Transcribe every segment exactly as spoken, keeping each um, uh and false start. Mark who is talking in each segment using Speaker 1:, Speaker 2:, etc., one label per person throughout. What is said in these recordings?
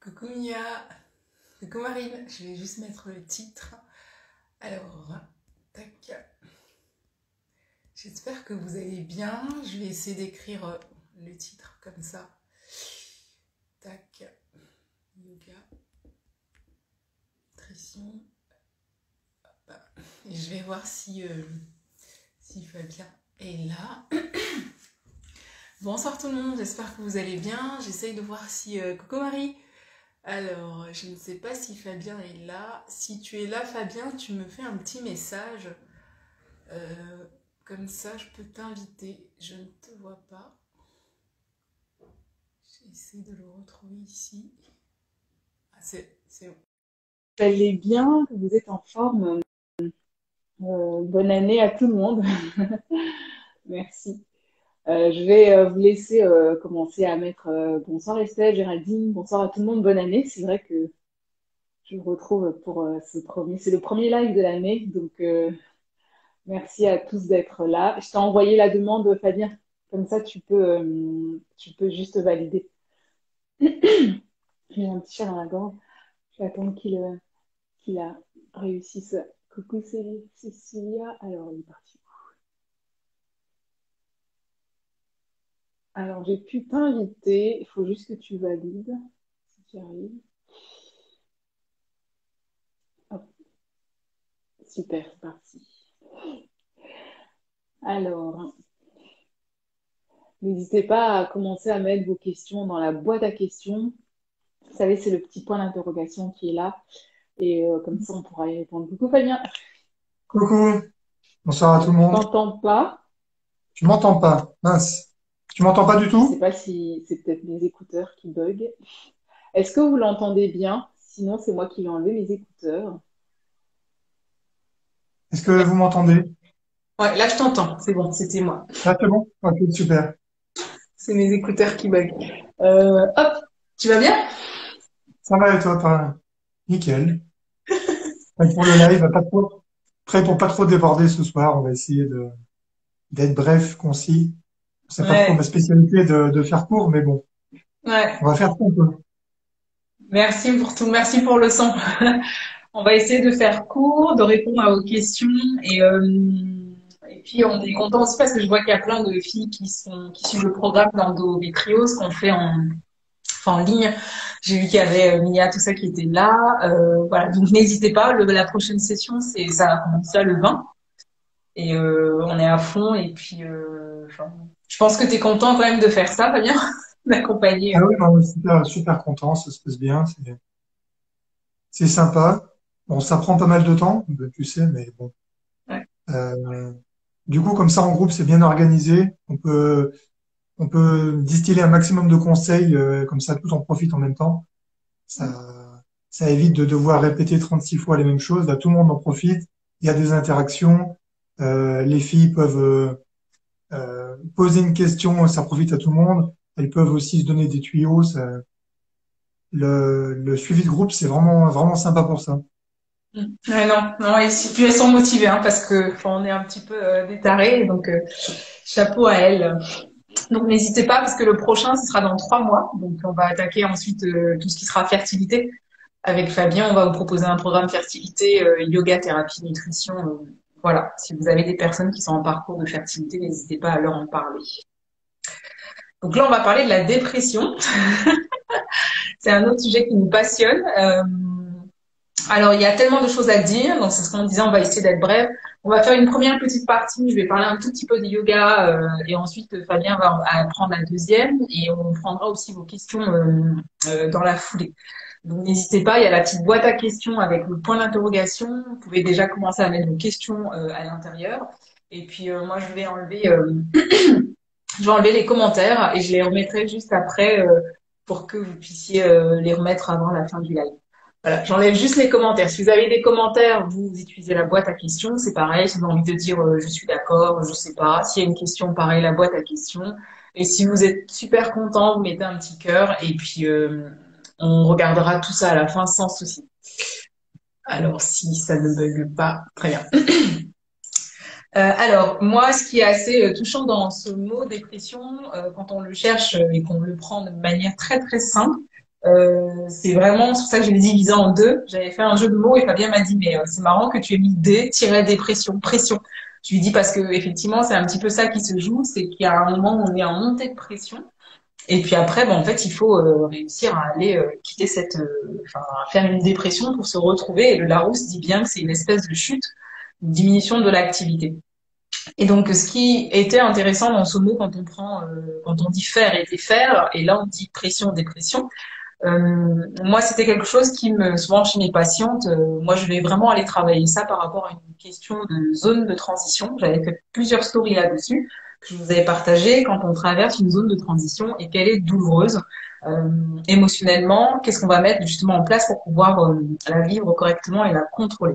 Speaker 1: Coucou Mia, coucou Marine, je vais juste mettre le titre. Alors, tac. J'espère que vous allez bien. Je vais essayer d'écrire euh, le titre comme ça. Tac. Yoga. Nutrition. Hop. Et je vais voir si, euh, si Fabien est là. Bonsoir tout le monde, j'espère que vous allez bien. J'essaye de voir si... euh, Coucou Marie. Alors, je ne sais pas si Fabien est là. Si tu es là, Fabien, tu me fais un petit message. Euh, comme ça, je peux t'inviter. Je ne te vois pas. J'essaie de le retrouver ici. Ah, c'est c'est bon.
Speaker 2: Vous allez bien, que vous êtes en forme. Euh, bonne année à tout le monde. Merci. Euh, je vais euh, vous laisser euh, commencer à mettre euh, bonsoir Estelle, Géraldine, bonsoir à tout le monde, bonne année. C'est vrai que je vous retrouve pour euh, ce premier, c'est le premier live de l'année, donc euh, merci à tous d'être là. Je t'ai envoyé la demande, Fabien, comme ça tu peux, euh, tu peux juste valider. J'ai un petit chat dans la gorge, je vais attendre qu'il euh, qu'il a réussi ça. Coucou Céline, Cécilia, alors il est parti. Alors, j'ai pu t'inviter. Il faut juste que tu valides, si tu arrives. Hop, super, c'est parti. Alors, n'hésitez pas à commencer à mettre vos questions dans la boîte à questions. Vous savez, c'est le petit point d'interrogation qui est là. Et euh, comme ça, on pourra y répondre. Coucou Fabien,
Speaker 3: Coucou, bonsoir à tout le
Speaker 2: je
Speaker 3: monde.
Speaker 2: t'entends pas.
Speaker 3: Tu m'entends pas? Mince. Tu m'entends pas du
Speaker 2: Je sais
Speaker 3: tout?
Speaker 2: pas si c'est peut-être mes écouteurs qui bug. Est-ce que vous l'entendez bien? Sinon, c'est moi qui vais enlever mes écouteurs.
Speaker 3: Est-ce que vous m'entendez?
Speaker 1: Ouais, là je t'entends. C'est bon, c'était moi.
Speaker 3: Là, c'est bon? Ok, super.
Speaker 1: C'est mes écouteurs qui bug. Euh, hop, tu vas bien?
Speaker 3: Ça va et toi, pas? Nickel. Prêt pour le live, pas trop, prêt pour pas trop déborder ce soir. On va essayer de, d'être bref, concis. C'est pas trop ma
Speaker 1: Ouais,
Speaker 3: spécialité de, de faire court, mais bon,
Speaker 1: ouais.
Speaker 3: on va faire ce qu'on peut.
Speaker 1: Merci pour tout. Merci pour le son. On va essayer de faire court, de répondre à vos questions et, euh, et puis on est content aussi parce que je vois qu'il y a plein de filles qui sont qui suivent le programme d'endométriose qu'on fait en, enfin, en ligne. J'ai vu qu'il y avait euh, Mia, tout ça qui était là. Euh, voilà, donc n'hésitez pas. Le, la prochaine session, c'est ça va commencer là, le vingt et euh, on est à fond et puis euh, enfin, je pense que tu es content quand même de faire ça, Fabien, d'accompagner.
Speaker 3: Ah
Speaker 1: Euh,
Speaker 3: oui, non, super, super content, ça se passe bien, c'est, c'est sympa. Bon, ça prend pas mal de temps, tu sais, mais bon.
Speaker 1: ouais.
Speaker 3: Euh, du coup, comme ça, en groupe, c'est bien organisé. On peut, on peut distiller un maximum de conseils, euh, comme ça, tout en profite en même temps. Ça, ça évite de devoir répéter trente-six fois les mêmes choses. Là, tout le monde en profite. Il y a des interactions. Euh, les filles peuvent euh, euh, poser une question, ça profite à tout le monde. Elles peuvent aussi se donner des tuyaux. Ça- le, le suivi de groupe, c'est vraiment, vraiment sympa pour ça.
Speaker 1: Mm. Ouais, non, non, et si, puis elles sont motivées, hein, parce que enfin, on est un petit peu euh, des tarés, donc euh, chapeau à elles. Donc n'hésitez pas, parce que le prochain, ce sera dans trois mois. Donc on va attaquer ensuite euh, tout ce qui sera fertilité. Avec Fabien, on va vous proposer un programme fertilité, euh, yoga, thérapie, nutrition. Euh, voilà, si vous avez des personnes qui sont en parcours de fertilité, n'hésitez pas à leur en parler. Donc là, on va parler de la dépression. C'est un autre sujet qui nous passionne. Euh, Alors, il y a tellement de choses à dire, donc c'est ce qu'on disait, on va essayer d'être bref. On va faire une première petite partie, je vais parler un tout petit peu de yoga, euh, et ensuite euh, Fabien va euh, prendre la deuxième, et on prendra aussi vos questions euh, euh, dans la foulée. Donc n'hésitez pas, il y a la petite boîte à questions avec le point d'interrogation, vous pouvez déjà commencer à mettre vos questions euh, à l'intérieur, et puis euh, moi je vais enlever, euh, je vais enlever les commentaires, et je les remettrai juste après euh, pour que vous puissiez euh, les remettre avant la fin du live. Voilà, j'enlève juste les commentaires. Si vous avez des commentaires, vous, vous utilisez la boîte à questions. C'est pareil. Si vous avez envie de dire euh, je suis d'accord, je sais pas. S'il y a une question, pareil, la boîte à questions. Et si vous êtes super content, vous mettez un petit cœur et puis euh, on regardera tout ça à la fin sans souci. Alors si ça ne bug pas, très bien. Euh, alors moi, ce qui est assez euh, touchant dans ce mot dépression, euh, quand on le cherche euh, et qu'on le prend de manière très très simple, Euh, c'est vraiment c'est pour ça que je l'ai divisé en deux. J'avais fait un jeu de mots et Fabien m'a dit mais euh, c'est marrant que tu aies mis D tiret dépression pression. Je lui dis parce que effectivement c'est un petit peu ça qui se joue, c'est qu'il y a un moment où on est en montée de pression et puis après bon en fait il faut euh, réussir à aller euh, quitter cette euh, enfin à faire une dépression pour se retrouver et le Larousse dit bien que c'est une espèce de chute, une diminution de l'activité. Et donc, ce qui était intéressant dans ce mot, quand on prend, euh, quand on dit faire et défaire, et là on dit pression, dépression, euh, moi c'était quelque chose qui me, souvent chez mes patientes, euh, moi je vais vraiment aller travailler ça par rapport à une question de zone de transition. J'avais fait plusieurs stories là-dessus que je vous avais partagé quand on traverse une zone de transition et qu'elle est douloureuse euh, émotionnellement. Qu'est-ce qu'on va mettre justement en place pour pouvoir euh, la vivre correctement et la contrôler.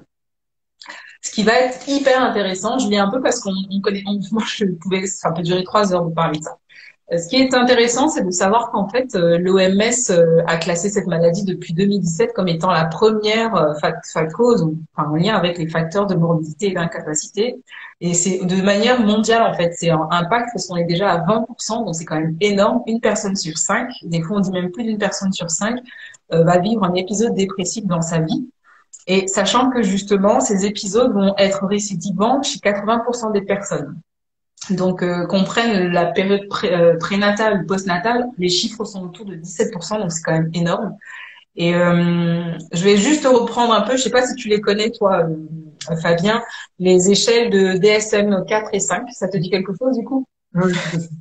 Speaker 1: Ce qui va être hyper intéressant, je lis un peu parce qu'on on connaît, on, moi je pouvais, ça peut durer trois heures de parler de ça. Euh, Ce qui est intéressant, c'est de savoir qu'en fait, euh, l'O M S euh, a classé cette maladie depuis deux mille dix-sept comme étant la première euh, fac- fac- cause, ou, enfin, en lien avec les facteurs de morbidité et d'incapacité. Et c'est de manière mondiale, en fait. C'est un impact parce qu'on est déjà à vingt pour cent, donc c'est quand même énorme. Une personne sur cinq, des fois on dit même plus d'une personne sur cinq, euh, va vivre un épisode dépressif dans sa vie. Et sachant que justement, ces épisodes vont être récidivants chez quatre-vingts pour cent des personnes. Donc, euh, qu'on prenne la période pré, euh, prénatale ou postnatale, les chiffres sont autour de dix-sept pour cent, donc c'est quand même énorme. Et euh, je vais juste reprendre un peu, je sais pas si tu les connais toi, euh, Fabien, les échelles de D S M quatre et cinq, ça te dit quelque chose du coup?
Speaker 3: Oui, tout à fait.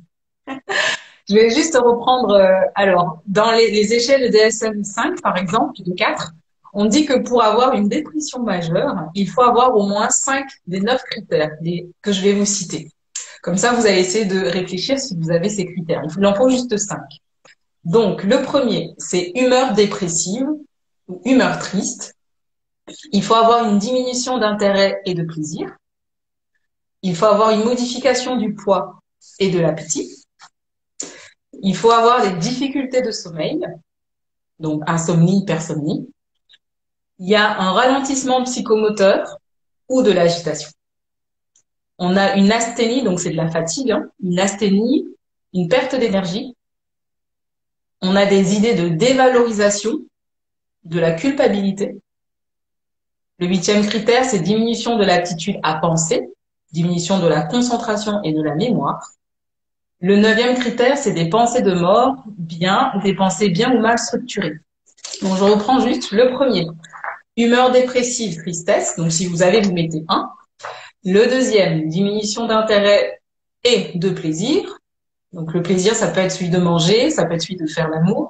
Speaker 1: Je vais juste reprendre, euh, alors, dans les, les échelles de D S M cinq, par exemple, de quatre, on dit que pour avoir une dépression majeure, il faut avoir au moins cinq des neuf critères les, que je vais vous citer. Comme ça, vous allez essayer de réfléchir si vous avez ces critères. Il en faut juste cinq. Donc, le premier, c'est humeur dépressive ou humeur triste. Il faut avoir une diminution d'intérêt et de plaisir. Il faut avoir une modification du poids et de l'appétit. Il faut avoir des difficultés de sommeil, donc insomnie, hypersomnie. Il y a un ralentissement psychomoteur ou de l'agitation. On a une asthénie, donc c'est de la fatigue, hein, une asthénie, une perte d'énergie. On a des idées de dévalorisation, de la culpabilité. Le huitième critère, c'est diminution de l'aptitude à penser, diminution de la concentration et de la mémoire. Le neuvième critère, c'est des pensées de mort, bien, des pensées bien ou mal structurées. Donc je reprends juste le premier. Humeur dépressive, tristesse. Donc si vous avez, vous mettez un. Le deuxième, diminution d'intérêt et de plaisir. Donc le plaisir, ça peut être celui de manger, ça peut être celui de faire l'amour.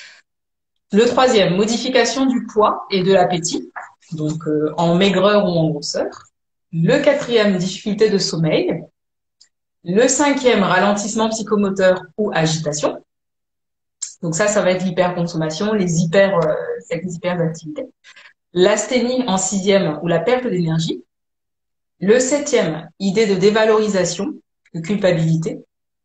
Speaker 1: Le troisième, modification du poids et de l'appétit, donc euh, en maigreur ou en grosseur. Le quatrième, difficulté de sommeil. Le cinquième, ralentissement psychomoteur ou agitation. Donc ça, ça va être l'hyperconsommation, les hyper, euh, les hyperactivités. L'asthénie en sixième ou la perte d'énergie. Le septième, idée de dévalorisation, de culpabilité.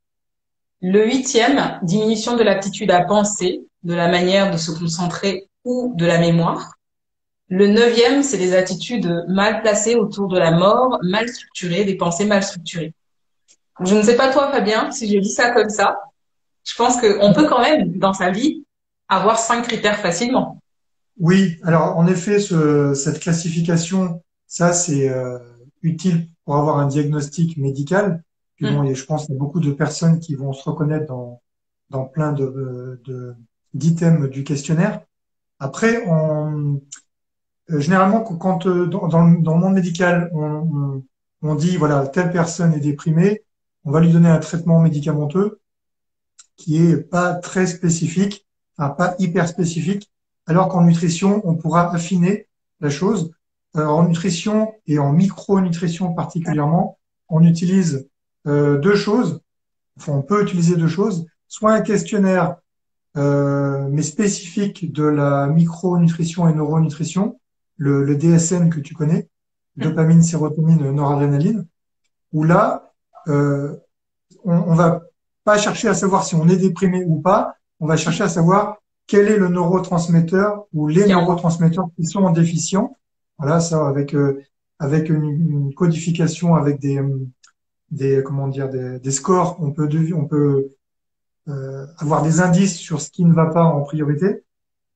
Speaker 1: Le huitième, diminution de l'aptitude à penser, de la manière de se concentrer ou de la mémoire. Le neuvième, c'est des attitudes mal placées autour de la mort, mal structurées, des pensées mal structurées. Je ne sais pas toi, Fabien, si je dis ça comme ça, je pense qu'on peut quand même, dans sa vie, avoir cinq critères facilement.
Speaker 3: Oui, alors en effet, ce, cette classification, ça c'est euh, utile pour avoir un diagnostic médical. Puis bon,
Speaker 1: Mm.
Speaker 3: et je pense qu'il y a beaucoup de personnes qui vont se reconnaître dans, dans plein de, de, d'items du questionnaire. Après, on, euh, généralement, quand euh, dans, dans, le, dans le monde médical, on, on, on dit voilà, telle personne est déprimée, on va lui donner un traitement médicamenteux qui est pas très spécifique, enfin pas hyper spécifique, alors qu'en nutrition, on pourra affiner la chose. Euh, en nutrition et en micronutrition particulièrement, on utilise euh, deux choses, enfin on peut utiliser deux choses, soit un questionnaire euh, mais spécifique de la micronutrition et neuronutrition, le, le D S M que tu connais, dopamine, sérotonine, noradrénaline, où là, euh, on, on va pas chercher à savoir si on est déprimé ou pas, on va chercher à savoir quel est le neurotransmetteur ou les neurotransmetteurs qui sont déficients. Voilà, ça avec euh, avec une, une codification avec des des comment dire des, des scores, on peut dev- on peut euh, avoir des indices sur ce qui ne va pas en priorité.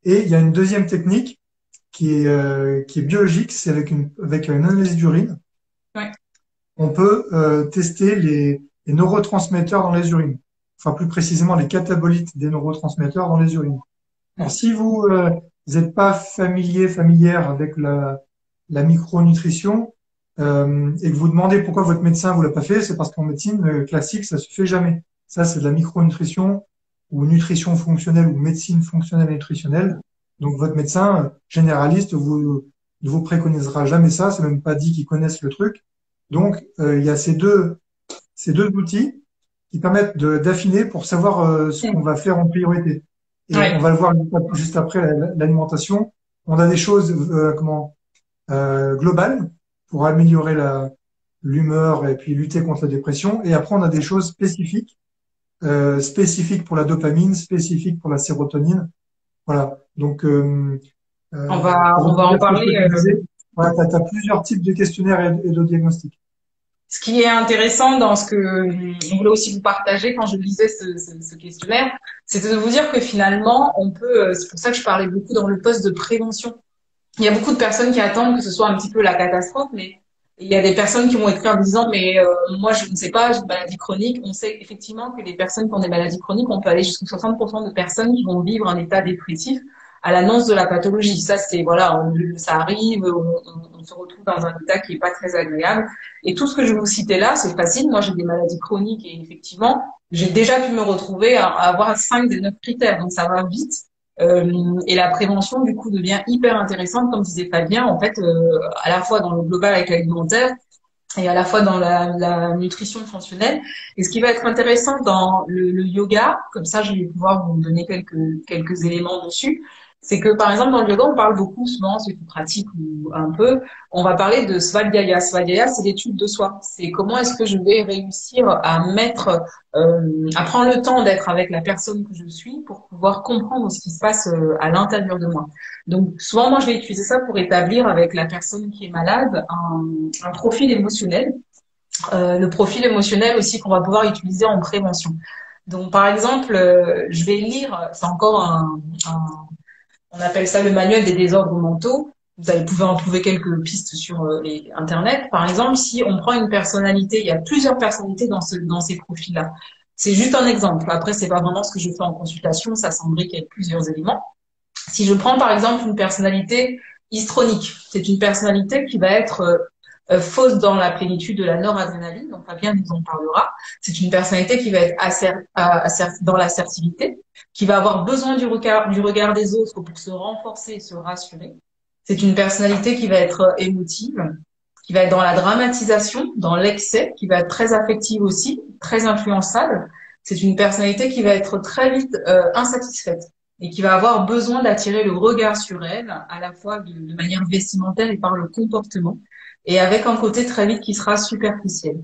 Speaker 3: Et il y a une deuxième technique qui est, euh, qui est biologique, c'est avec une, avec une analyse d'urine.
Speaker 1: Ouais.
Speaker 3: On peut euh, tester les, les neurotransmetteurs dans les urines. Enfin, plus précisément, les catabolites des neurotransmetteurs dans les urines. Alors, si vous euh, n'êtes pas familier, familière avec la, la micronutrition, euh, et que vous demandez pourquoi votre médecin vous l'a pas fait, c'est parce qu'en médecine euh, classique, ça se fait jamais. Ça, c'est de la micronutrition ou nutrition fonctionnelle ou médecine fonctionnelle et nutritionnelle. Donc, votre médecin euh, généraliste vous, ne vous préconisera jamais ça. C'est même pas dit qu'ils connaissent le truc. Donc, euh, il y a ces deux, ces deux outils qui permettent de- d'affiner pour savoir euh, ce qu'on va faire en priorité. Et
Speaker 1: Ouais.
Speaker 3: on va le voir juste après l'alimentation. On a des choses euh, comment euh, globales pour améliorer la l'humeur et puis lutter contre la dépression. Et après, on a des choses spécifiques, euh, spécifiques pour la dopamine, spécifiques pour la sérotonine. Voilà. Donc, euh,
Speaker 1: On
Speaker 3: euh,
Speaker 1: va,
Speaker 3: pour
Speaker 1: on va en
Speaker 3: revenir sur ce que
Speaker 1: parler.
Speaker 3: tu
Speaker 1: euh,
Speaker 3: disais, voilà, t'as, t'as plusieurs types de questionnaires et, et de diagnostics.
Speaker 1: Ce qui est intéressant dans ce que euh, on voulait aussi vous partager quand je lisais ce, ce, ce questionnaire, c'était de vous dire que finalement, on peut, euh, c'est pour ça que je parlais beaucoup dans le poste de prévention. Il y a beaucoup de personnes qui attendent que ce soit un petit peu la catastrophe, mais il y a des personnes qui vont écrire en disant, mais euh, moi je ne sais pas, j'ai une maladie chronique. On sait effectivement que les personnes qui ont des maladies chroniques, on peut aller jusqu'à soixante pour cent de personnes qui vont vivre un état dépressif à l'annonce de la pathologie. Ça, c'est, voilà, on- ça arrive, on, on- on se retrouve dans un état qui est pas très agréable. Et tout ce que je vous citais là, c'est facile. Moi, j'ai des maladies chroniques et effectivement, j'ai déjà pu me retrouver à, à avoir cinq des neuf critères. Donc, ça va vite. Euh, et la prévention, du coup, devient hyper intéressante, comme disait Fabien, en fait, euh, à la fois dans le global avec l'alimentaire et à la fois dans la, la nutrition fonctionnelle. Et ce qui va être intéressant dans le, le yoga, comme ça, je vais pouvoir vous donner quelques quelques éléments dessus, c'est que, par exemple, dans le yoga, on parle beaucoup, souvent, ceux qui pratiquent ou un peu, on va parler de Svadhyaya. Svadhyaya, c'est l'étude de soi. C'est comment est-ce que je vais réussir à mettre, euh, à prendre le temps d'être avec la personne que je suis pour pouvoir comprendre ce qui se passe euh, à l'intérieur de moi. Donc, souvent, moi, je vais utiliser ça pour établir avec la personne qui est malade un, un profil émotionnel. Euh, le profil émotionnel aussi qu'on va pouvoir utiliser en prévention. Donc, par exemple, euh, je vais lire, c'est encore un, un on appelle ça le manuel des désordres mentaux. Vous allez pouvoir en trouver quelques pistes sur euh, les, Internet. Par exemple, si on prend une personnalité, il y a plusieurs personnalités dans, ce, dans ces profils-là. C'est juste un exemple. Après, c'est pas vraiment ce que je fais en consultation. Ça s'embrique avec plusieurs éléments. Si je prends par exemple une personnalité histronique, c'est une personnalité qui va être euh, euh, fausse dans la plénitude de la noradrénaline, donc Fabien nous en parlera. C'est une personnalité qui va être asser, asser, dans l'assertivité, qui va avoir besoin du regard, du regard des autres pour se renforcer et se rassurer. C'est une personnalité qui va être émotive, qui va être dans la dramatisation, dans l'excès, qui va être très affective aussi, très influençable. C'est une personnalité qui va être très vite euh, insatisfaite et qui va avoir besoin d'attirer le regard sur elle, à la fois de, de manière vestimentaire et par le comportement, et avec un côté très vite qui sera superficiel.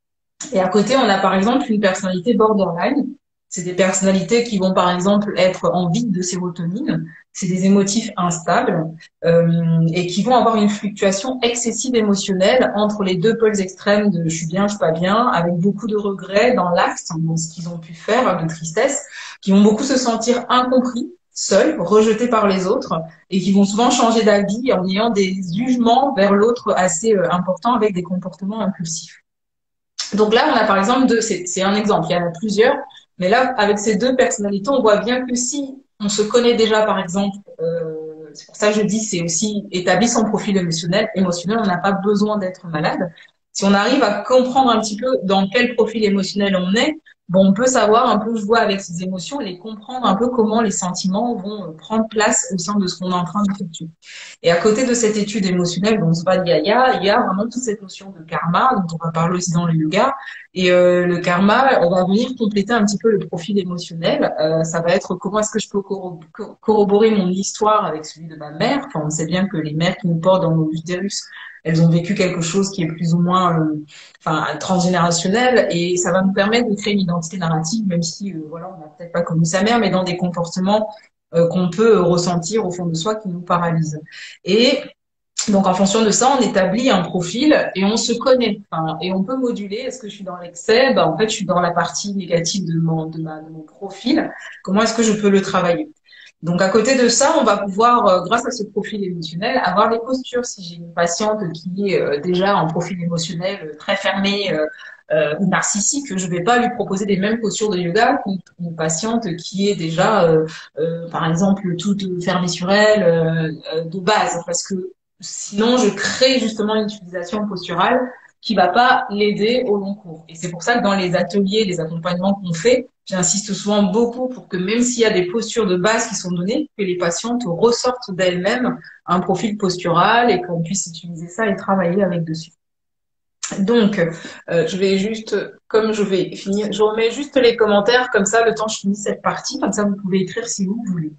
Speaker 1: Et à côté, on a par exemple une personnalité borderline. C'est des personnalités qui vont par exemple être en vide de sérotonine. C'est des émotifs instables euh, et qui vont avoir une fluctuation excessive émotionnelle entre les deux pôles extrêmes de je suis bien, je suis pas bien, avec beaucoup de regrets dans l'acte, dans ce qu'ils ont pu faire, de tristesse, qui vont beaucoup se sentir incompris, seuls, rejetés par les autres, et qui vont souvent changer d'avis en ayant des jugements vers l'autre assez euh, importants avec des comportements impulsifs. Donc là, on a par exemple deux, c'est, c'est un exemple, il y en a plusieurs, mais là, avec ces deux personnalités, on voit bien que si on se connaît déjà, par exemple, euh, c'est pour ça que je dis, c'est aussi établir son profil émotionnel, émotionnel, on n'a pas besoin d'être malade. Si on arrive à comprendre un petit peu dans quel profil émotionnel on est, bon, on peut savoir un peu jouer avec ses émotions et comprendre un peu comment les sentiments vont prendre place au sein de ce qu'on est en train d'effectuer. Et à côté de cette étude émotionnelle dont Svadhyaya, il y a vraiment toute cette notion de karma, dont on va parler aussi dans le yoga. Et euh, le karma, on va venir compléter un petit peu le profil émotionnel. Euh, ça va être comment est-ce que je peux corro- corroborer mon histoire avec celui de ma mère. Enfin, on sait bien que les mères qui nous portent dans nos utérus, elles ont vécu quelque chose qui est plus ou moins euh, enfin, transgénérationnel, et ça va nous permettre de créer une identité narrative, même si euh, voilà, on n'a peut-être pas connu sa mère, mais dans des comportements euh, qu'on peut ressentir au fond de soi qui nous paralysent. Et donc, en fonction de ça, on établit un profil et on se connaît. Enfin, et on peut moduler. Est-ce que je suis dans l'excès? Ben, en fait, je suis dans la partie négative de mon, de ma, de mon profil. Comment est-ce que je peux le travailler? Donc à côté de ça, on va pouvoir, euh, grâce à ce profil émotionnel, avoir des postures. Si j'ai une patiente qui est euh, déjà en profil émotionnel euh, très fermé euh, euh, ou narcissique, je vais pas lui proposer les mêmes postures de yoga qu'une une patiente qui est déjà, euh, euh, par exemple, toute fermée sur elle euh, euh, de base, parce que sinon je crée justement une utilisation posturale qui va pas l'aider au long cours. Et c'est pour ça que dans les ateliers, les accompagnements qu'on fait, j'insiste souvent beaucoup pour que même s'il y a des postures de base qui sont données, que les patientes ressortent d'elles-mêmes un profil postural et qu'on puisse utiliser ça et travailler avec dessus. Donc, euh, je vais juste, comme je vais finir, je remets juste les commentaires, comme ça, le temps je finis cette partie, comme ça vous pouvez écrire si vous voulez.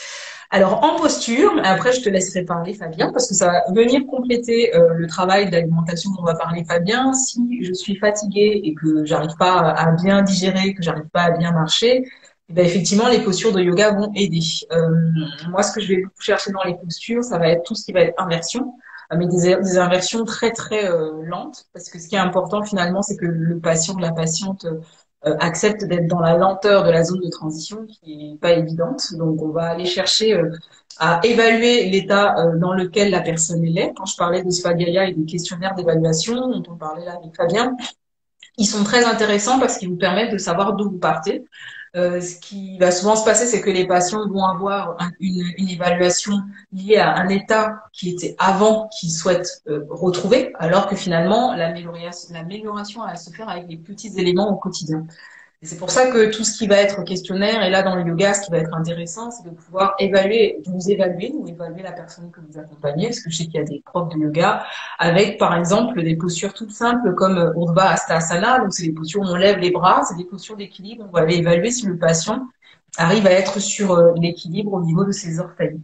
Speaker 1: Alors, en posture, après je te laisserai parler Fabien, parce que ça va venir compléter euh, le travail d'alimentation dont on va parler Fabien. Si je suis fatiguée et que j'arrive pas à bien digérer, que j'arrive pas à bien marcher, eh ben, effectivement, les postures de yoga vont aider. Euh, moi, ce que je vais beaucoup chercher dans les postures, ça va être tout ce qui va être inversion, mais des, des inversions très très euh, lentes, parce que ce qui est important finalement, c'est que le patient, la patiente euh, accepte d'être dans la lenteur de la zone de transition qui est pas évidente. Donc, on va aller chercher euh, à évaluer l'état euh, dans lequel la personne est. Quand je parlais de Svagaya et des questionnaires d'évaluation dont on parlait là avec Fabien, ils sont très intéressants parce qu'ils vous permettent de savoir d'où vous partez. Euh, ce qui va souvent se passer, c'est que les patients vont avoir un, une, une évaluation liée à un état qui était avant qu'ils souhaitent euh, retrouver, alors que finalement, l'amélioration, l'amélioration va se faire avec les petits éléments au quotidien. Et c'est pour ça que tout ce qui va être questionnaire, et là dans le yoga, ce qui va être intéressant, c'est de pouvoir évaluer, de vous évaluer, ou évaluer la personne que vous accompagnez, parce que je sais qu'il y a des profs de yoga, avec par exemple des postures toutes simples comme Urdhva Hastasana, donc c'est des postures où on lève les bras, c'est des postures d'équilibre, on va aller évaluer si le patient arrive à être sur l'équilibre au niveau de ses orteils.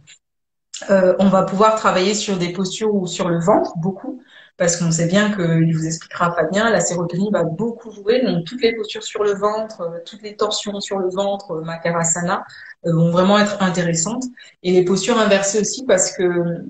Speaker 1: Euh, on va pouvoir travailler sur des postures ou sur le ventre, beaucoup, parce qu'on sait bien que, il vous expliquera Fabien, la sérotonie va beaucoup jouer, donc toutes les postures sur le ventre, euh, toutes les torsions sur le ventre, euh, Makarasana, euh, vont vraiment être intéressantes. Et les postures inversées aussi, parce que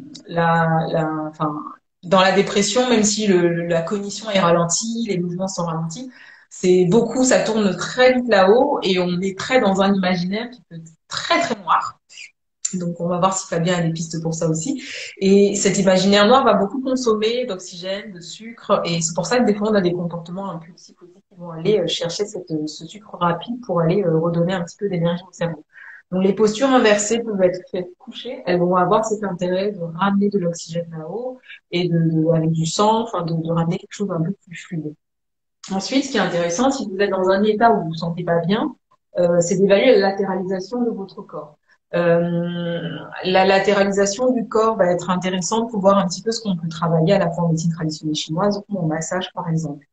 Speaker 1: la, la, enfin, dans la dépression, même si le, la cognition est ralentie, les mouvements sont ralentis, c'est beaucoup, ça tourne très vite là-haut et on est très dans un imaginaire qui peut être très très noir. Donc, on va voir si Fabien a des pistes pour ça aussi. Et cet imaginaire noir va beaucoup consommer d'oxygène, de sucre. Et c'est pour ça que des fois, on a des comportements impulsifs aussi qui vont aller chercher cette, ce sucre rapide pour aller redonner un petit peu d'énergie au cerveau. Donc, les postures inversées peuvent être faites couchées. Elles vont avoir cet intérêt de ramener de l'oxygène là-haut et de, de, avec du sang, enfin, de, de ramener quelque chose d'un peu plus fluide. Ensuite, ce qui est intéressant, si vous êtes dans un état où vous vous sentez pas bien, euh, c'est d'évaluer la latéralisation de votre corps. Euh, la latéralisation du corps va être intéressante pour voir un petit peu ce qu'on peut travailler à la fois en médecine traditionnelle chinoise ou en massage, par exemple.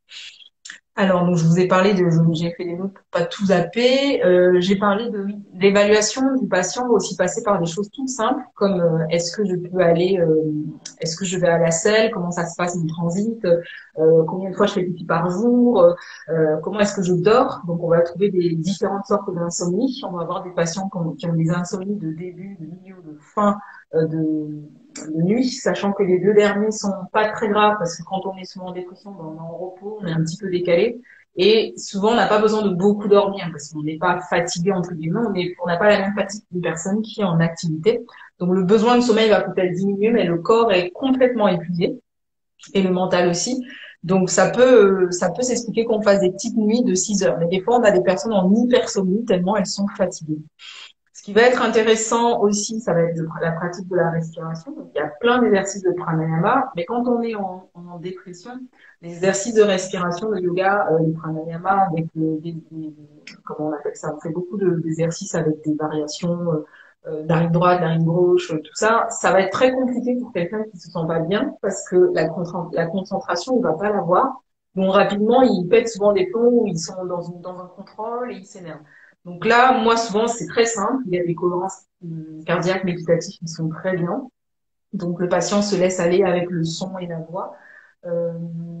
Speaker 1: Alors, donc, je vous ai parlé de, j'ai fait des notes pour pas tout zapper. Euh, j'ai parlé de l'évaluation du patient va aussi passer par des choses toutes simples, comme euh, est-ce que je peux aller, euh, est-ce que je vais à la selle, comment ça se passe mon transit, euh, combien de fois je fais pipi par jour, euh, comment est-ce que je dors. Donc, on va trouver des différentes sortes d'insomnie. On va avoir des patients qui ont, qui ont des insomnies de début, de milieu, de fin, euh, de de nuit, sachant que les deux derniers sont pas très graves parce que quand on est souvent en dépression, ben on est en repos, on est un petit peu décalé et souvent on n'a pas besoin de beaucoup dormir parce qu'on n'est pas fatigué entre guillemets, on est, on n'a pas la même fatigue qu'une personne qui est en activité. Donc le besoin de sommeil va peut-être diminuer, mais le corps est complètement épuisé et le mental aussi. Donc ça peut, ça peut s'expliquer qu'on fasse des petites nuits de six heures. Mais des fois on a des personnes en hypersomnie tellement elles sont fatiguées. Ce qui va être intéressant aussi, ça va être la pratique de la respiration. Donc, il y a plein d'exercices de pranayama, mais quand on est en, en dépression, les exercices de respiration, de yoga, euh, le pranayama, avec euh, des, des, comment on appelle ça, on fait beaucoup d'exercices avec des variations euh, narine droite, narine gauche, tout ça. Ça va être très compliqué pour quelqu'un qui se sent pas bien parce que la, la concentration, il va pas l'avoir. Donc rapidement, ils pètent souvent des plombs, ils sont dans, une, dans un contrôle et ils s'énervent. Donc là, moi, souvent, c'est très simple. Il y a des cohérences cardiaques méditatives qui sont très bien. Donc, le patient se laisse aller avec le son et la voix. Euh,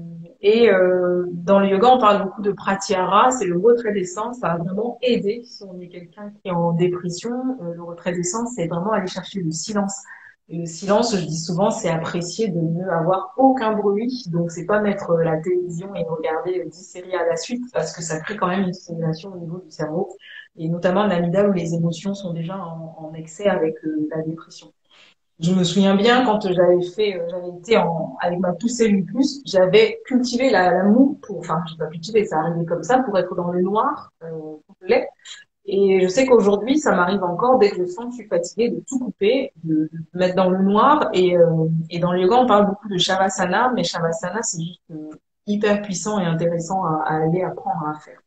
Speaker 1: et euh, dans le yoga, on parle beaucoup de pratyahara, c'est le retrait des sens. Ça va vraiment aider si on est quelqu'un qui est en dépression. Euh, le retrait des sens, c'est vraiment aller chercher le silence. Et le silence, je dis souvent, c'est apprécier de ne avoir aucun bruit. Donc, c'est pas mettre la télévision et regarder dix séries à la suite parce que ça crée quand même une stimulation au niveau du cerveau. et notamment l'amygdale où les émotions sont déjà en, en excès avec euh, la dépression. Je me souviens bien quand j'avais fait, euh, j'avais été en, avec ma poussée lupus, j'avais cultivé la, la moue pour, enfin, j'ai pas cultivé, ça arrivait comme ça pour être dans le noir euh, complet. Et je sais qu'aujourd'hui, ça m'arrive encore dès que je sens que je suis fatiguée de tout couper, de, de me mettre dans le noir. Et, euh, et dans le yoga, on parle beaucoup de Shavasana, mais Shavasana, c'est juste euh, hyper puissant et intéressant à, à aller apprendre à faire.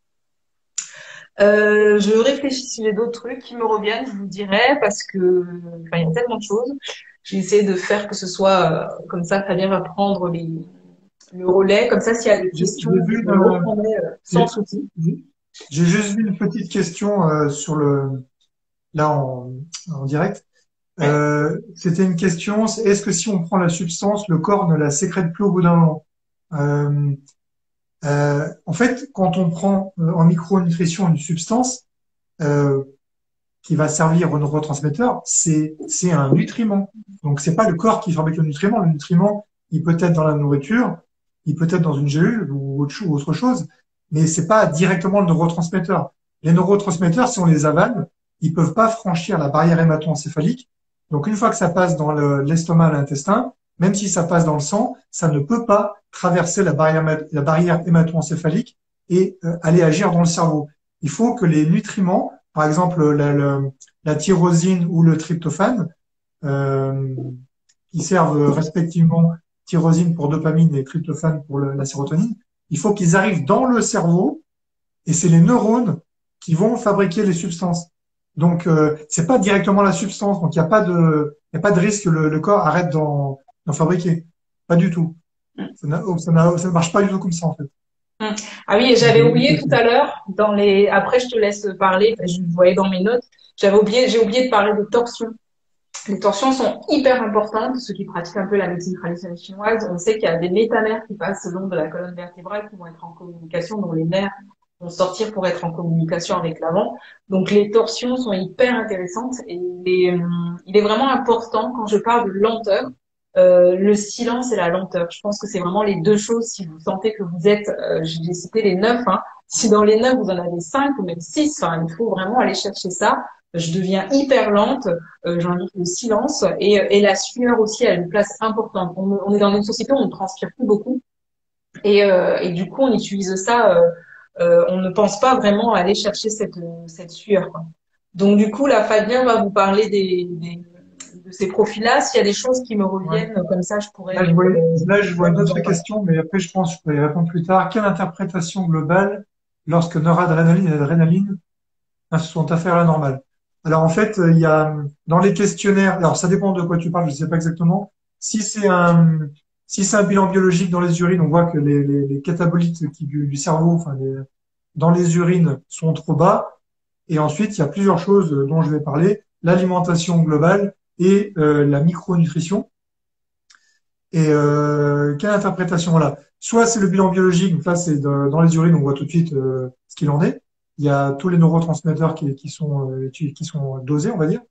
Speaker 1: Euh, je réfléchis si j'ai d'autres trucs qui me reviennent, je vous dirai, parce que enfin, il y a tellement de choses. J'ai essayé de faire que ce soit euh, comme ça, Fabien va prendre les, le relais. Comme ça, s'il y a des
Speaker 3: J'ai
Speaker 1: questions,
Speaker 3: j'ai
Speaker 1: je
Speaker 3: vu,
Speaker 1: le
Speaker 3: euh,
Speaker 1: reprendrai euh, sans
Speaker 3: j'ai
Speaker 1: souci.
Speaker 3: j'ai juste vu une petite question euh, sur le là en, en direct.
Speaker 1: Ouais.
Speaker 3: Euh, c'était une question, c'est est-ce que si on prend la substance, le corps ne la sécrète plus au bout d'un moment? Euh, euh, en fait, quand on prend euh, en micronutrition une substance euh, qui va servir au neurotransmetteur, c'est c'est un nutriment. Donc c'est pas le corps qui fabrique le nutriment. Le nutriment, il peut être dans la nourriture, il peut être dans une gélule ou autre, ou autre chose, mais c'est pas directement le neurotransmetteur. Les neurotransmetteurs, si on les avale, ils peuvent pas franchir la barrière hémato-encéphalique. Donc une fois que ça passe dans le- l'estomac, l'intestin, même si ça passe dans le sang, ça ne peut pas traverser la barrière, la barrière hémato-encéphalique et euh, aller agir dans le cerveau. Il faut que les nutriments, par exemple la, la, la tyrosine ou le tryptophane, euh, qui servent respectivement tyrosine pour dopamine et tryptophane pour le- la sérotonine, il faut qu'ils arrivent dans le cerveau et c'est les neurones qui vont fabriquer les substances. Donc euh, c'est pas directement la substance, donc il n'y a pas de il y a pas de risque que le, le corps arrête d'en d'en fabriquer, pas du tout. Ça, n'a- ça, n'a- ça ne marche pas du tout comme ça en fait.
Speaker 1: Hum. Ah oui, et j'avais oublié tout à l'heure dans les. Après, je te laisse parler. Enfin, je le voyais dans mes notes. J'avais oublié, j'ai oublié de parler de torsion. Les torsions sont hyper importantes. Ceux qui pratiquent un peu la médecine traditionnelle chinoise, on sait qu'il y a des métamères qui passent le long de la colonne vertébrale qui vont être en communication, dont les nerfs vont sortir pour être en communication avec l'avant. Donc les torsions sont hyper intéressantes et il est, hum, il est vraiment important quand je parle de lenteur. Euh, le silence et la lenteur. Je pense que c'est vraiment les deux choses. Si vous sentez que vous êtes, euh, j'ai cité les neuf, hein, si dans les neuf vous en avez cinq ou même six, enfin, il faut vraiment aller chercher ça. Je deviens hyper lente, euh, j'invite le silence et, et la sueur aussi a une place importante. On, on est dans une société où on ne transpire plus beaucoup et, euh, et du coup on utilise ça, euh, euh, on ne pense pas vraiment à aller chercher cette, cette sueur, quoi. Donc du coup, là, Fabien va vous parler des, des de ces profils-là. S'il y a des choses qui me
Speaker 3: Ouais.
Speaker 1: reviennent, comme ça, je pourrais.
Speaker 3: Là, je vois,
Speaker 1: Euh,
Speaker 3: là, je vois une
Speaker 1: vous
Speaker 3: autre
Speaker 1: en parler.
Speaker 3: question, mais après, je pense que je peux y répondre plus tard. Quelle interprétation globale lorsque noradrénaline et adrénaline sont affaires à la normale? Alors, en fait, il y a, dans les questionnaires, alors ça dépend de quoi tu parles, je ne sais pas exactement. Si c'est un, si c'est un bilan biologique dans les urines, on voit que les, les, les catabolites qui, du, du cerveau, enfin, les, dans les urines sont trop bas. Et ensuite, il y a plusieurs choses dont je vais parler. L'alimentation globale et euh, la micronutrition. Et euh, quelle interprétation? Voilà. Soit c'est le bilan biologique, donc là c'est de- dans les urines, on voit tout de suite euh, ce qu'il en est. Il y a tous les neurotransmetteurs qui, qui sont euh, qui qui sont dosés, on va dire.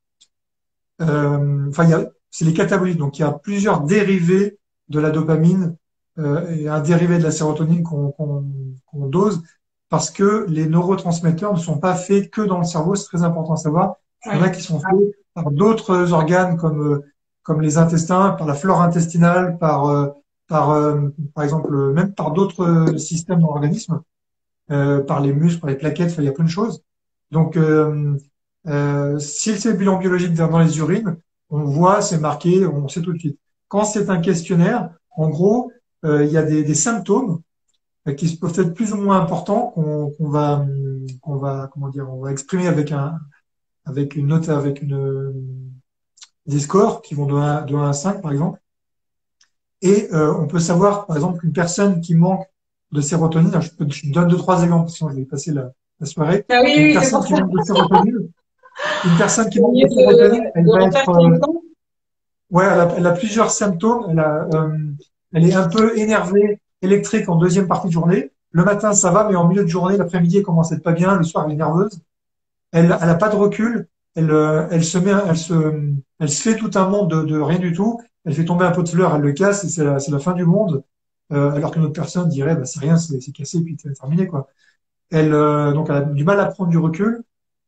Speaker 3: Euh, Enfin, il y a c'est les catabolites, donc il y a plusieurs dérivés de la dopamine euh, et un dérivé de la sérotonine qu'on qu'on qu'on dose parce que les neurotransmetteurs ne sont pas faits que dans le cerveau. C'est très important à savoir. Il y en a
Speaker 1: Ouais.
Speaker 3: qui sont faits par d'autres organes comme euh, comme les intestins, par la flore intestinale, par euh, par euh, par exemple euh, même par d'autres euh, systèmes dans l'organisme, euh, par les muscles, par les plaquettes. Enfin, il y a plein de choses. Donc euh, euh, si c'est le bilan biologique dans dans les urines, on voit, c'est marqué, on sait tout de suite. Quand c'est un questionnaire, en gros, euh, il y a des, des symptômes euh, qui peuvent être plus ou moins importants qu'on qu'on va hum, qu'on va comment dire, on va exprimer avec un avec une note, avec une des scores qui vont de un, de un à cinq par exemple. Et euh, on peut savoir, par exemple, qu'une personne qui manque de sérotonine, alors je, peux, je donne deux, trois exemples, sinon je vais y passer la, la soirée.
Speaker 1: Ah oui,
Speaker 3: Une
Speaker 1: oui, c'est
Speaker 3: personne
Speaker 1: pour
Speaker 3: qui
Speaker 1: ça.
Speaker 3: manque de sérotonine, une personne qui
Speaker 1: Au
Speaker 3: manque
Speaker 1: lieu
Speaker 3: de sérotonine,
Speaker 1: de,
Speaker 3: elle
Speaker 1: de
Speaker 3: va
Speaker 1: en faire
Speaker 3: être,
Speaker 1: tout
Speaker 3: euh,
Speaker 1: le temps.
Speaker 3: ouais, elle a, elle a plusieurs symptômes. Elle, a, euh, elle est un peu énervée, électrique en deuxième partie de journée. Le matin, ça va, mais en milieu de journée, l'après-midi, elle commence à être pas bien. Le soir, elle est nerveuse. Elle, elle a pas de recul. Elle, euh, elle se met, elle se, elle se fait tout un monde de, de rien du tout. Elle fait tomber un pot de fleurs, elle le casse et c'est la, c'est la fin du monde. Euh, alors qu'une autre personne dirait, bah, c'est rien, c'est c'est cassé, puis c'est terminé, quoi. Elle, euh, donc, elle a du mal à prendre du recul.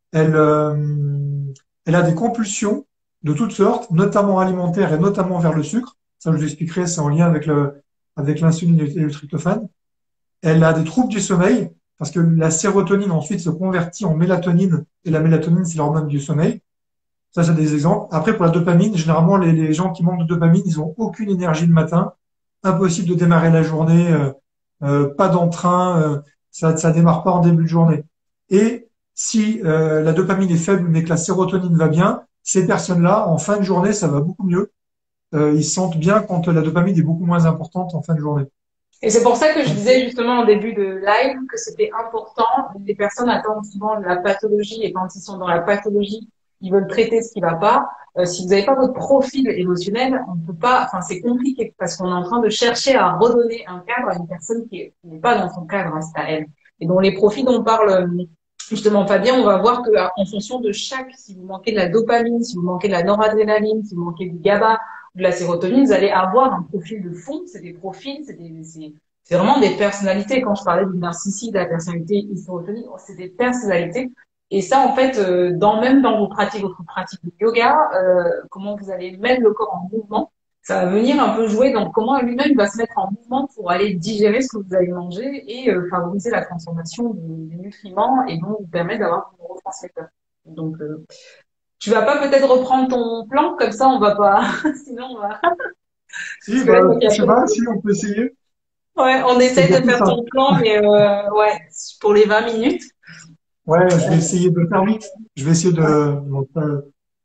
Speaker 3: elle, euh, elle a des compulsions de toutes sortes, notamment alimentaires et notamment vers le sucre. Ça, je vous expliquerai, c'est en lien avec le, avec l'insuline et le tryptophane. Elle a des troubles du sommeil, parce que la sérotonine ensuite se convertit en mélatonine, et la mélatonine, c'est l'hormone du sommeil. Ça, c'est des exemples. Après, pour la dopamine, généralement, les, les gens qui manquent de dopamine, ils ont aucune énergie le matin, impossible de démarrer la journée, euh, euh, pas d'entrain, euh, ça, ça démarre pas en début de journée. Et si euh, la dopamine est faible, mais que la sérotonine va bien, ces personnes-là, en fin de journée, ça va beaucoup mieux. Euh, ils se sentent bien quand la dopamine est beaucoup moins importante en fin de journée.
Speaker 1: Et c'est pour ça que je disais justement au début de live que c'était important. Les personnes attendent souvent la pathologie et quand ils sont dans la pathologie, ils veulent traiter ce qui va pas. Euh, si vous n'avez pas votre profil émotionnel, on ne peut pas, enfin c'est compliqué parce qu'on est en train de chercher à redonner un cadre à une personne qui n'est pas dans son cadre, hein, c'est à elle. Et dont les profils dont parle euh, justement Fabien, on va voir que en fonction de chaque, si vous manquez de la dopamine, si vous manquez de la noradrénaline, si vous manquez du GABA, de la sérotonine, vous allez avoir un profil de fond, c'est des profils, c'est des, c'est, c'est vraiment des personnalités. Quand je parlais du narcissique, de la personnalité hystérotonique, c'est des personnalités. Et ça, en fait, euh, dans, même dans vos pratiques, votre pratique de yoga, euh, comment vous allez mettre le corps en mouvement, ça va venir un peu jouer dans comment lui-même va se mettre en mouvement pour aller digérer ce que vous avez mangé et euh, favoriser la transformation des, des nutriments et donc vous permettre d'avoir un neurotransmetteur. Donc, euh, tu vas pas peut-être reprendre ton plan, comme ça on va pas, sinon on va.
Speaker 3: Si, bah, je sais pas, si on peut essayer.
Speaker 1: Ouais, on
Speaker 3: C'est
Speaker 1: essaye
Speaker 3: bien
Speaker 1: de
Speaker 3: tout
Speaker 1: faire
Speaker 3: ça.
Speaker 1: ton plan, mais euh, ouais, pour les vingt minutes.
Speaker 3: Ouais, je vais essayer de faire vite. Je vais essayer de. Donc, euh,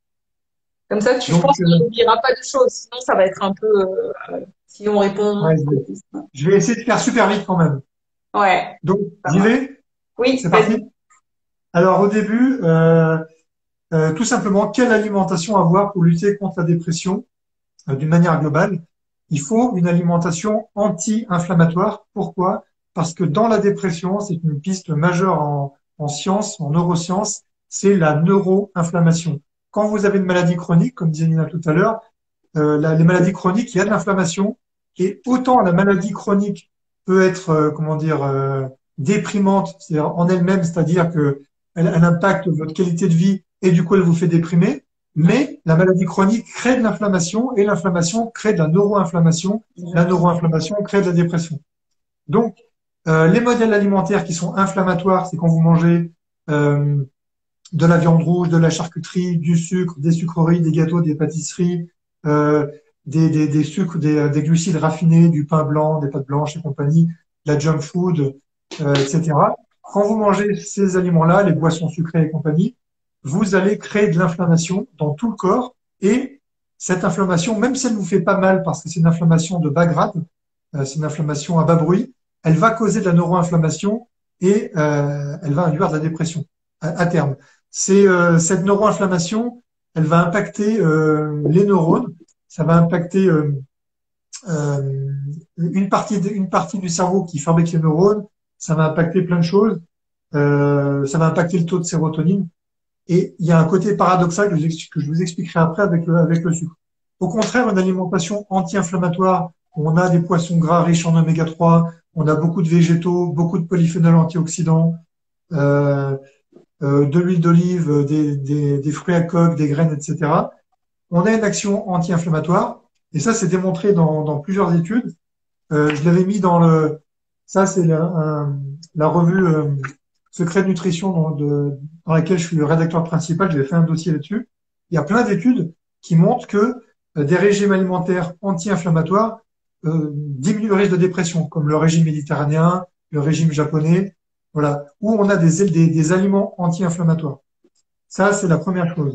Speaker 1: Comme ça, tu, je
Speaker 3: donc,
Speaker 1: pense que
Speaker 3: euh,
Speaker 1: tu n'oublieras pas de choses. Sinon, ça va être un peu. Euh, si on répond.
Speaker 3: ouais, je vais, je vais essayer de faire super vite quand même.
Speaker 1: Ouais,
Speaker 3: Donc,
Speaker 1: ça
Speaker 3: j'y
Speaker 1: va.
Speaker 3: vais.
Speaker 1: Oui,
Speaker 3: C'est
Speaker 1: vas-y.
Speaker 3: parti. Alors, au début, euh, euh, tout simplement, quelle alimentation avoir pour lutter contre la dépression euh, d'une manière globale? Il faut une alimentation anti-inflammatoire. Pourquoi? Parce que dans la dépression, c'est une piste majeure en, en sciences, en neurosciences, c'est la neuroinflammation. Quand vous avez une maladie chronique, comme disait Nina tout à l'heure, euh, la- les maladies chroniques, il y a de l'inflammation, et autant la maladie chronique peut être, euh, comment dire, euh, déprimante, c'est-à-dire en elle-même, c'est-à-dire que elle, elle impacte votre qualité de vie et du coup elle vous fait déprimer, mais la maladie chronique crée de l'inflammation et l'inflammation crée de la neuroinflammation, la neuroinflammation crée de la dépression. Donc, euh, les modèles alimentaires qui sont inflammatoires, c'est quand vous mangez euh, de la viande rouge, de la charcuterie, du sucre, des sucreries, des gâteaux, des pâtisseries, euh, des, des, des sucres, des, des glucides raffinés, du pain blanc, des pâtes blanches et compagnie, de la junk food, euh, et cetera. Quand vous mangez ces aliments-là, les boissons sucrées et compagnie, vous allez créer de l'inflammation dans tout le corps et cette inflammation, même si elle ne vous fait pas mal parce que c'est une inflammation de bas grade, euh, c'est une inflammation à bas bruit, elle va causer de la neuroinflammation et euh, elle va induire de la dépression à, à terme. C'est euh, cette neuroinflammation, elle va impacter euh, les neurones, ça va impacter euh, euh, une partie de, une partie du cerveau qui fabrique les neurones, ça va impacter plein de choses, euh, ça va impacter le taux de sérotonine. Et il y a un côté paradoxal que je, que je vous expliquerai après avec le, avec le sucre. Au contraire, une alimentation anti-inflammatoire, on a des poissons gras riches en oméga trois, on a beaucoup de végétaux, beaucoup de polyphénols antioxydants, euh, euh, de l'huile d'olive, des, des, des fruits à coque, des graines, et cetera. On a une action anti-inflammatoire, et ça c'est démontré dans, dans plusieurs études. Euh, je l'avais mis dans le, ça c'est la, un- la revue euh, Secret de Nutrition dans, de, dans laquelle je suis le rédacteur principal. J'avais fait un dossier là-dessus. Il y a plein d'études qui montrent que euh, des régimes alimentaires anti-inflammatoires euh, diminuent le risque de dépression, comme le régime méditerranéen, le régime japonais, voilà, où on a des, des, des aliments anti-inflammatoires. Ça, c'est la première chose.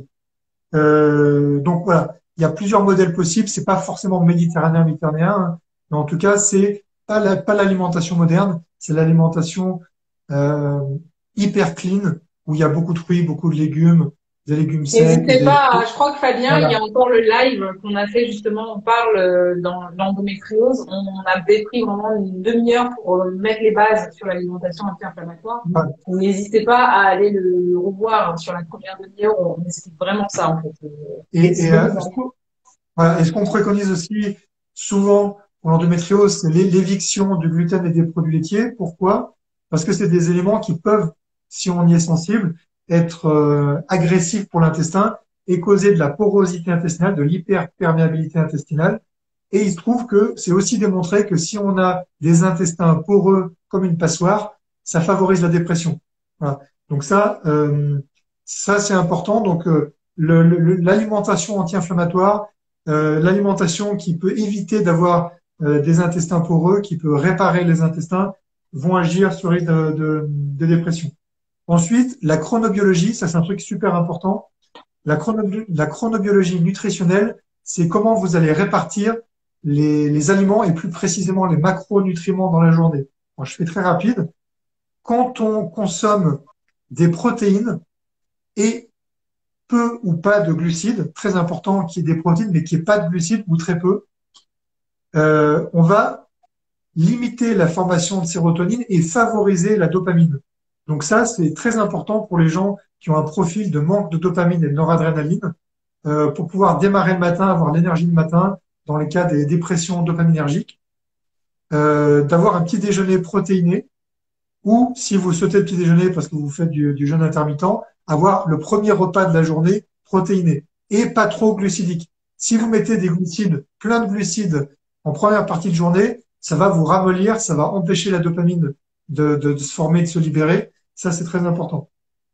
Speaker 3: Euh, donc voilà, il y a plusieurs modèles possibles. C'est pas forcément méditerranéen, méditerranéen, hein, mais en tout cas, c'est pas la, pas l'alimentation moderne, c'est l'alimentation euh, hyper clean où il y a beaucoup de fruits, beaucoup de légumes, des légumes secs,
Speaker 1: N'hésitez
Speaker 3: des
Speaker 1: pas, à- je crois que Fabien, il y
Speaker 3: voilà.
Speaker 1: a encore le live qu'on a fait justement, on parle euh, dans l'endométriose, on a pris vraiment une demi-heure pour euh, mettre les bases sur l'alimentation anti-inflammatoire.
Speaker 3: Voilà.
Speaker 1: N'hésitez pas à aller le, le revoir sur la première demi-heure, on explique vraiment ça en fait.
Speaker 3: Et,
Speaker 1: Et
Speaker 3: et,
Speaker 1: sinon,
Speaker 3: euh,
Speaker 1: vous
Speaker 3: ce
Speaker 1: allez-
Speaker 3: qu'on voilà. Et ce qu'on préconise aussi souvent pour l'endométriose, c'est l'é- l'éviction du gluten et des produits laitiers. Pourquoi? Parce que c'est des éléments qui peuvent, si on y est sensible, être euh, agressif pour l'intestin et causer de la porosité intestinale, de l'hyperperméabilité intestinale. Et il se trouve que c'est aussi démontré que si on a des intestins poreux comme une passoire, ça favorise la dépression. Voilà. Donc ça, euh, ça c'est important. Donc euh, le- le- l'alimentation anti-inflammatoire, euh, l'alimentation qui peut éviter d'avoir euh, des intestins poreux, qui peut réparer les intestins, vont agir sur les risque de, de, de dépression. Ensuite, la chronobiologie, ça c'est un truc super important. La, chronobi la chronobiologie nutritionnelle, c'est comment vous allez répartir les, les aliments et plus précisément les macronutriments dans la journée. Bon, je fais très rapide. Quand on consomme des protéines et peu ou pas de glucides, très important qu'il y ait des protéines mais qu'il n'y ait pas de glucides ou très peu, euh, on va limiter la formation de sérotonine et favoriser la dopamine. Donc ça, c'est très important pour les gens qui ont un profil de manque de dopamine et de noradrénaline, euh, pour pouvoir démarrer le matin, avoir l'énergie le matin, dans les cas des dépressions dopaminergiques, euh, d'avoir un petit déjeuner protéiné, ou si vous sautez le petit déjeuner parce que vous faites du, du jeûne intermittent, avoir le premier repas de la journée protéiné et pas trop glucidique. Si vous mettez des glucides, plein de glucides en première partie de journée, ça va vous ramollir, ça va empêcher la dopamine de, de, de se former, de se libérer. Ça, c'est très important.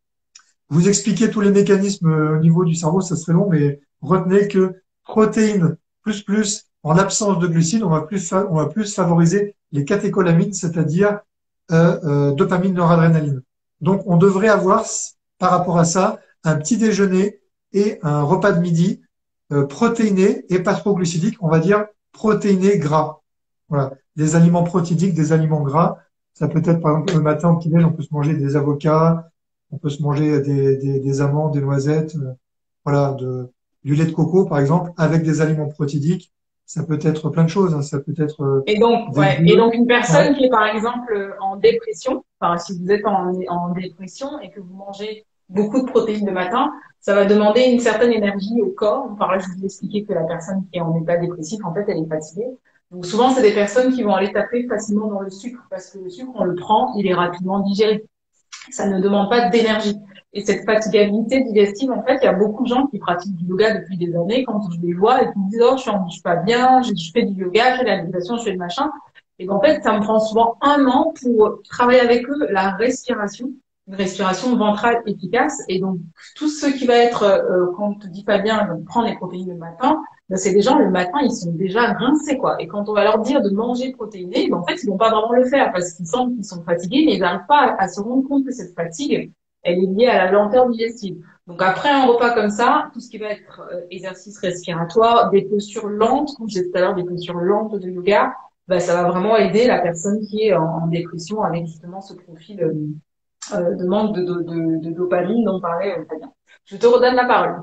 Speaker 3: Vous expliquer tous les mécanismes au niveau du cerveau, ça serait long, mais retenez que protéines plus plus, en l'absence de glucides, on va plus, on va plus favoriser les catécholamines, c'est-à-dire euh, euh, dopamine, noradrénaline. Donc, on devrait avoir, par rapport à ça, un petit déjeuner et un repas de midi euh, protéiné et pas trop glucidique, on va dire protéiné gras. Voilà, des aliments protidiques, des aliments gras. Ça peut être, par exemple, le matin au petit-déj, on peut se manger des avocats, on peut se manger des, des, des amandes, des noisettes, euh, voilà, de, du lait de coco, par exemple, avec des aliments protidiques. Ça peut être plein de choses, hein. Ça peut être euh,
Speaker 1: Et donc,
Speaker 3: des
Speaker 1: ouais. Et
Speaker 3: œufs.
Speaker 1: donc, une
Speaker 3: Ouais.
Speaker 1: personne qui est, par exemple, en dépression, enfin, si vous êtes en, en dépression et que vous mangez beaucoup de protéines le matin, ça va demander une certaine énergie au corps. Par là, je vous ai expliqué que la personne qui est en état dépressif, en fait, elle est fatiguée. Donc, souvent, c'est des personnes qui vont aller taper facilement dans le sucre parce que le sucre, on le prend, il est rapidement digéré. Ça ne demande pas d'énergie. Et cette fatigabilité digestive, en fait, il y a beaucoup de gens qui pratiquent du yoga depuis des années, quand je les vois et qui me disent, oh, je suis, en, je suis pas bien, je, je fais du yoga, je fais de la méditation, je fais le machin. Et en fait, ça me prend souvent un an pour travailler avec eux la respiration, une respiration ventrale efficace. Et donc, tout ce qui va être, euh, quand on te dit pas bien, donc, prends les protéines le matin, ben, c'est des gens, le matin, ils sont déjà rincés, quoi. Et quand on va leur dire de manger protéiné, ben, en fait, ils vont pas vraiment le faire parce qu'ils sentent qu'ils sont fatigués, mais ils n'arrivent pas à, à se rendre compte que cette fatigue, elle est liée à la lenteur digestive. Donc après un repas comme ça, tout ce qui va être euh, exercice respiratoire, des postures lentes, comme je disais tout à l'heure, des postures lentes de yoga, bah, ça va vraiment aider la personne qui est en, en dépression avec justement ce profil euh, euh, de manque de, de, de, de dopamine dont parlait euh, Fabien. Je te redonne la parole.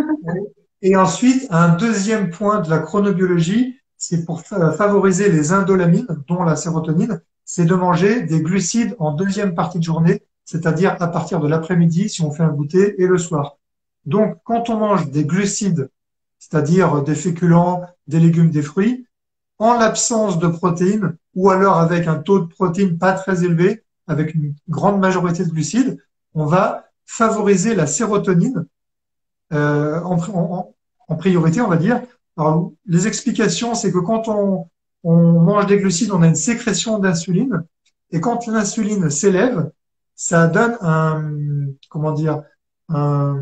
Speaker 3: Et ensuite, un deuxième point de la chronobiologie, c'est pour favoriser les indolamines, dont la sérotonine, c'est de manger des glucides en deuxième partie de journée, c'est-à-dire à partir de l'après-midi, si on fait un goûter, et le soir. Donc, quand on mange des glucides, c'est-à-dire des féculents, des légumes, des fruits, en l'absence de protéines, ou alors avec un taux de protéines pas très élevé, avec une grande majorité de glucides, on va favoriser la sérotonine euh, en, en, en priorité, on va dire. Alors, les explications, c'est que quand on, on mange des glucides, on a une sécrétion d'insuline, et quand l'insuline s'élève, ça donne un, comment dire, un,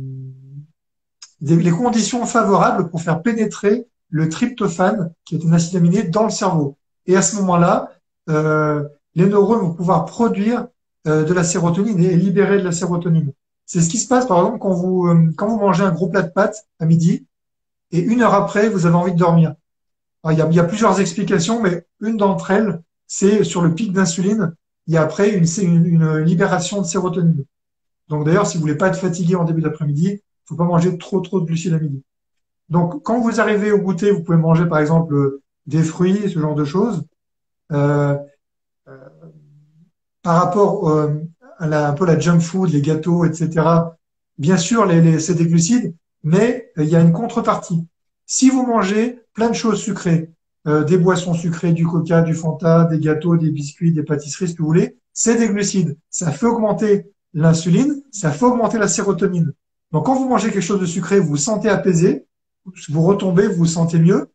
Speaker 3: des, les conditions favorables pour faire pénétrer le tryptophane, qui est un acide aminé, dans le cerveau. Et à ce moment-là, euh, les neurones vont pouvoir produire euh, de la sérotonine et libérer de la sérotonine. C'est ce qui se passe, par exemple, quand vous, euh, quand vous mangez un gros plat de pâtes à midi, et une heure après, vous avez envie de dormir. Alors, il y a, il y a plusieurs explications, mais une d'entre elles, c'est sur le pic d'insuline, il y a après une, une, une libération de sérotonine. Donc d'ailleurs, si vous voulez pas être fatigué en début d'après-midi, il faut pas manger trop trop de glucides à midi. Donc quand vous arrivez au goûter, vous pouvez manger par exemple des fruits, ce genre de choses. Euh, euh, par rapport euh, à la, un peu la junk food, les gâteaux, et cetera. Bien sûr, les, les, c'est des glucides, mais euh, il y a une contrepartie. Si vous mangez plein de choses sucrées, euh, des boissons sucrées, du coca, du Fanta, des gâteaux, des biscuits, des pâtisseries, ce que vous voulez, c'est des glucides. Ça fait augmenter l'insuline, ça fait augmenter la sérotonine. Donc, quand vous mangez quelque chose de sucré, vous vous sentez apaisé, vous retombez, vous vous sentez mieux.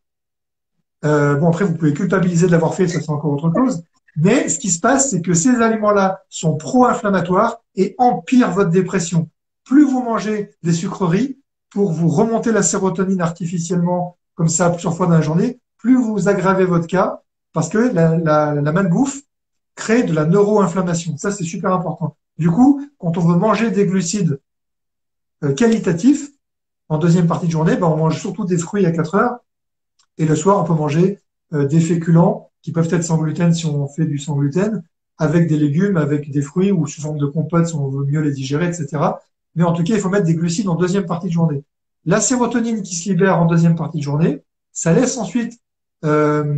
Speaker 3: Euh, bon, après, vous pouvez culpabiliser de l'avoir fait, ça c'est encore autre chose. Mais ce qui se passe, c'est que ces aliments-là sont pro-inflammatoires et empirent votre dépression. Plus vous mangez des sucreries pour vous remonter la sérotonine artificiellement, comme ça, plusieurs fois dans la journée, plus vous aggravez votre cas, parce que la, la, la malbouffe crée de la neuroinflammation. Ça, c'est super important. Du coup, quand on veut manger des glucides euh, qualitatifs, en deuxième partie de journée, ben, on mange surtout des fruits à quatre heures. Et le soir, on peut manger euh, des féculents qui peuvent être sans gluten si on fait du sans gluten, avec des légumes, avec des fruits ou sous forme de compote si on veut mieux les digérer, et cetera. Mais en tout cas, il faut mettre des glucides en deuxième partie de journée. La sérotonine qui se libère en deuxième partie de journée, ça laisse ensuite euh,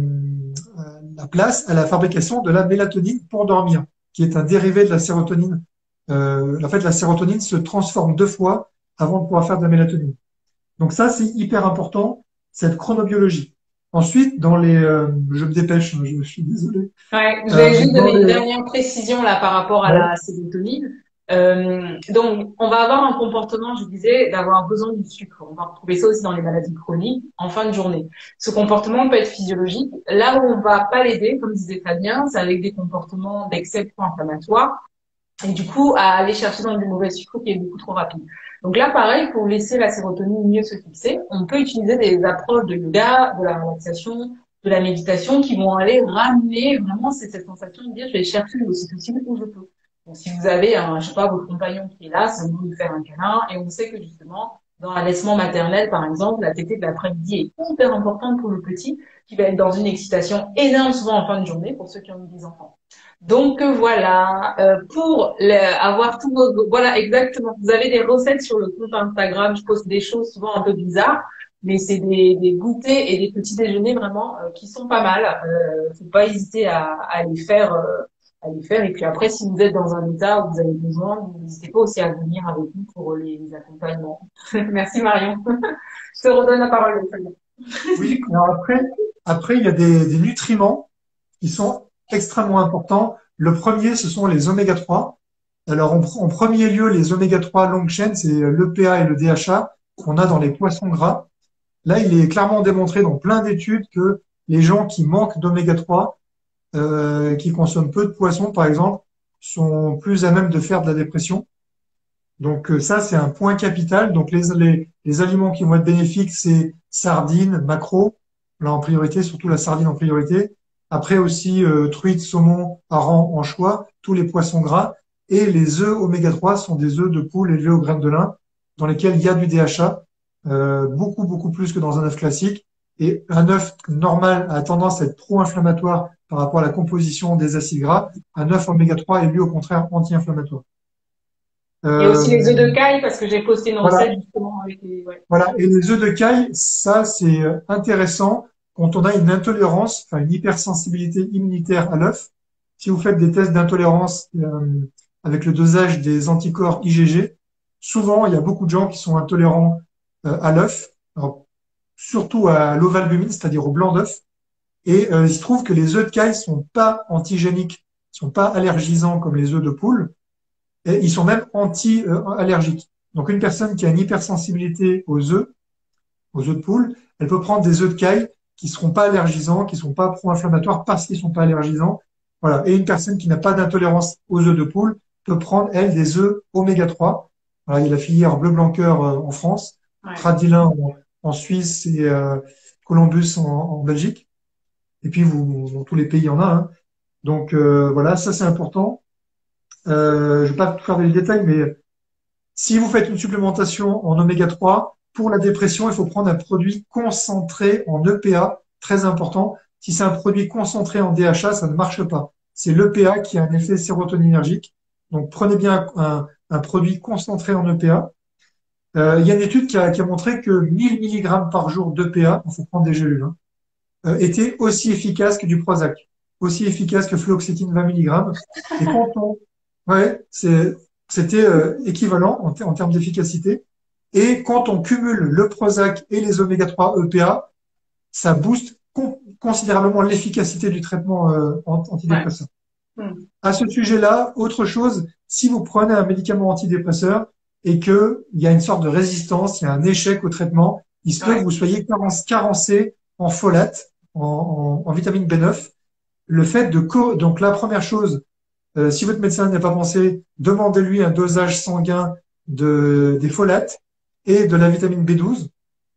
Speaker 3: la place à la fabrication de la mélatonine pour dormir, qui est un dérivé de la sérotonine. Euh, en fait, la sérotonine se transforme deux fois avant de pouvoir faire de la mélatonine. Donc ça, c'est hyper important, cette chronobiologie. Ensuite, dans les, euh, je me dépêche, je, je suis désolé.
Speaker 1: Ouais, je
Speaker 3: Euh,
Speaker 1: vais juste
Speaker 3: dans
Speaker 1: donner une
Speaker 3: les-
Speaker 1: dernière précision là par rapport à
Speaker 3: Ouais.
Speaker 1: la sérotonine. Euh, donc, on va avoir un comportement, je disais, d'avoir besoin du sucre. On va retrouver ça aussi dans les maladies chroniques en fin de journée. Ce comportement peut être physiologique. Là où on va pas l'aider, comme disait Fabien, c'est avec des comportements d'excès pro-inflammatoire et du coup à aller chercher dans du mauvais sucre qui est beaucoup trop rapide. Donc là, pareil, pour laisser la sérotonine mieux se fixer, on peut utiliser des approches de yoga, de la relaxation, de la méditation qui vont aller ramener vraiment cette, cette sensation de dire je vais chercher l'ocytocine où je peux. Donc si vous avez un, je sais pas, votre compagnon qui est là, c'est le moment de faire un câlin et on sait que justement dans l'allaitement maternel, par exemple, la tétée de l'après-midi est hyper importante pour le petit qui va être dans une excitation énorme souvent en fin de journée pour ceux qui ont des enfants. Donc euh, voilà, euh, pour le- avoir tous vos, voilà exactement. Vous avez des recettes sur le compte Instagram. Je poste des choses souvent un peu bizarres, mais c'est des, des goûters et des petits déjeuners vraiment euh, qui sont pas mal. Euh, faut pas hésiter à, à les faire, euh, à les faire. Et puis après, si vous êtes dans un état où vous avez besoin, n'hésitez pas aussi à venir avec nous pour les, les accompagnements. Merci Marion. Je te redonne la parole.
Speaker 3: Oui. Alors après, après, il y a des, des nutriments qui sont extrêmement importants. Le premier, ce sont les oméga trois. Alors, en, en premier lieu, les oméga trois longue chaîne, c'est l'E P A et le D H A qu'on a dans les poissons gras. Là, il est clairement démontré dans plein d'études que les gens qui manquent d'oméga trois, euh, qui consomment peu de poissons, par exemple, sont plus à même de faire de la dépression. Donc euh, ça, c'est un point capital. Donc les, les, les aliments qui vont être bénéfiques, c'est sardines, maquereaux, là en priorité, surtout la sardine en priorité. Après aussi euh, truite, saumon, hareng, anchois, tous les poissons gras. Et les œufs oméga trois sont des œufs de poule élevés aux graines de lin, dans lesquels il y a du D H A, euh, beaucoup, beaucoup plus que dans un œuf classique. Et un œuf normal a tendance à être pro-inflammatoire par rapport à la composition des acides gras. Un œuf oméga trois est lui au contraire anti-inflammatoire.
Speaker 1: Et aussi les œufs
Speaker 3: Euh,
Speaker 1: de caille parce que j'ai posté une
Speaker 3: voilà.
Speaker 1: recette justement avec les, ouais.
Speaker 3: Voilà. Et les œufs de caille, ça, c'est euh, intéressant quand on a une intolérance, enfin une hypersensibilité immunitaire à l'œuf. Si vous faites des tests d'intolérance euh, avec le dosage des anticorps I G G, souvent, il y a beaucoup de gens qui sont intolérants euh, à l'œuf, alors, surtout à l'ovalbumine, c'est-à-dire au blanc d'œuf. Et euh, il se trouve que les œufs de caille sont pas antigéniques, sont pas allergisants comme les œufs de poule, et ils sont même anti-allergiques. Donc une personne qui a une hypersensibilité aux œufs, aux œufs de poule, elle peut prendre des œufs de caille qui seront pas allergisants, qui sont pas pro-inflammatoires parce qu'ils sont pas allergisants. Voilà. Et une personne qui n'a pas d'intolérance aux œufs de poule peut prendre, elle, des œufs oméga trois. Voilà, il y a la filière bleu blanc cœur euh, en France,
Speaker 1: Ouais.
Speaker 3: Tradilin en, en Suisse et euh, Columbus en, en Belgique. Et puis, vous, dans tous les pays, il y en a. Hein. Donc, euh, voilà, ça, c'est important. Euh, je vais pas tout faire dans les détails, mais si vous faites une supplémentation en oméga trois, pour la dépression, il faut prendre un produit concentré en E P A, très important. Si c'est un produit concentré en D H A, ça ne marche pas. C'est l'E P A qui a un effet sérotoninergique. Donc, prenez bien un, un produit concentré en E P A. Euh, il y a une étude qui a, qui a montré que mille milligrammes par jour d'E P A, il faut prendre des gélules, hein, euh, était aussi efficace que du Prozac, aussi efficace que fluoxétine vingt milligrammes. Et quand on, ouais, c'est, c'était euh, équivalent en, en termes d'efficacité. Et quand on cumule le Prozac et les oméga trois E P A, ça booste con considérablement l'efficacité du traitement euh, antidépresseur.
Speaker 1: Ouais. Mmh.
Speaker 3: À ce sujet-là, autre chose, si vous prenez un médicament antidépresseur et que il y a une sorte de résistance, il y a un échec au traitement, il se peut
Speaker 1: Ouais.
Speaker 3: que vous soyez carencé en folate, en, en, en vitamine B neuf. Le fait de co donc la première chose, euh, si votre médecin n'y a pas pensé, demandez-lui un dosage sanguin de des folates et de la vitamine B douze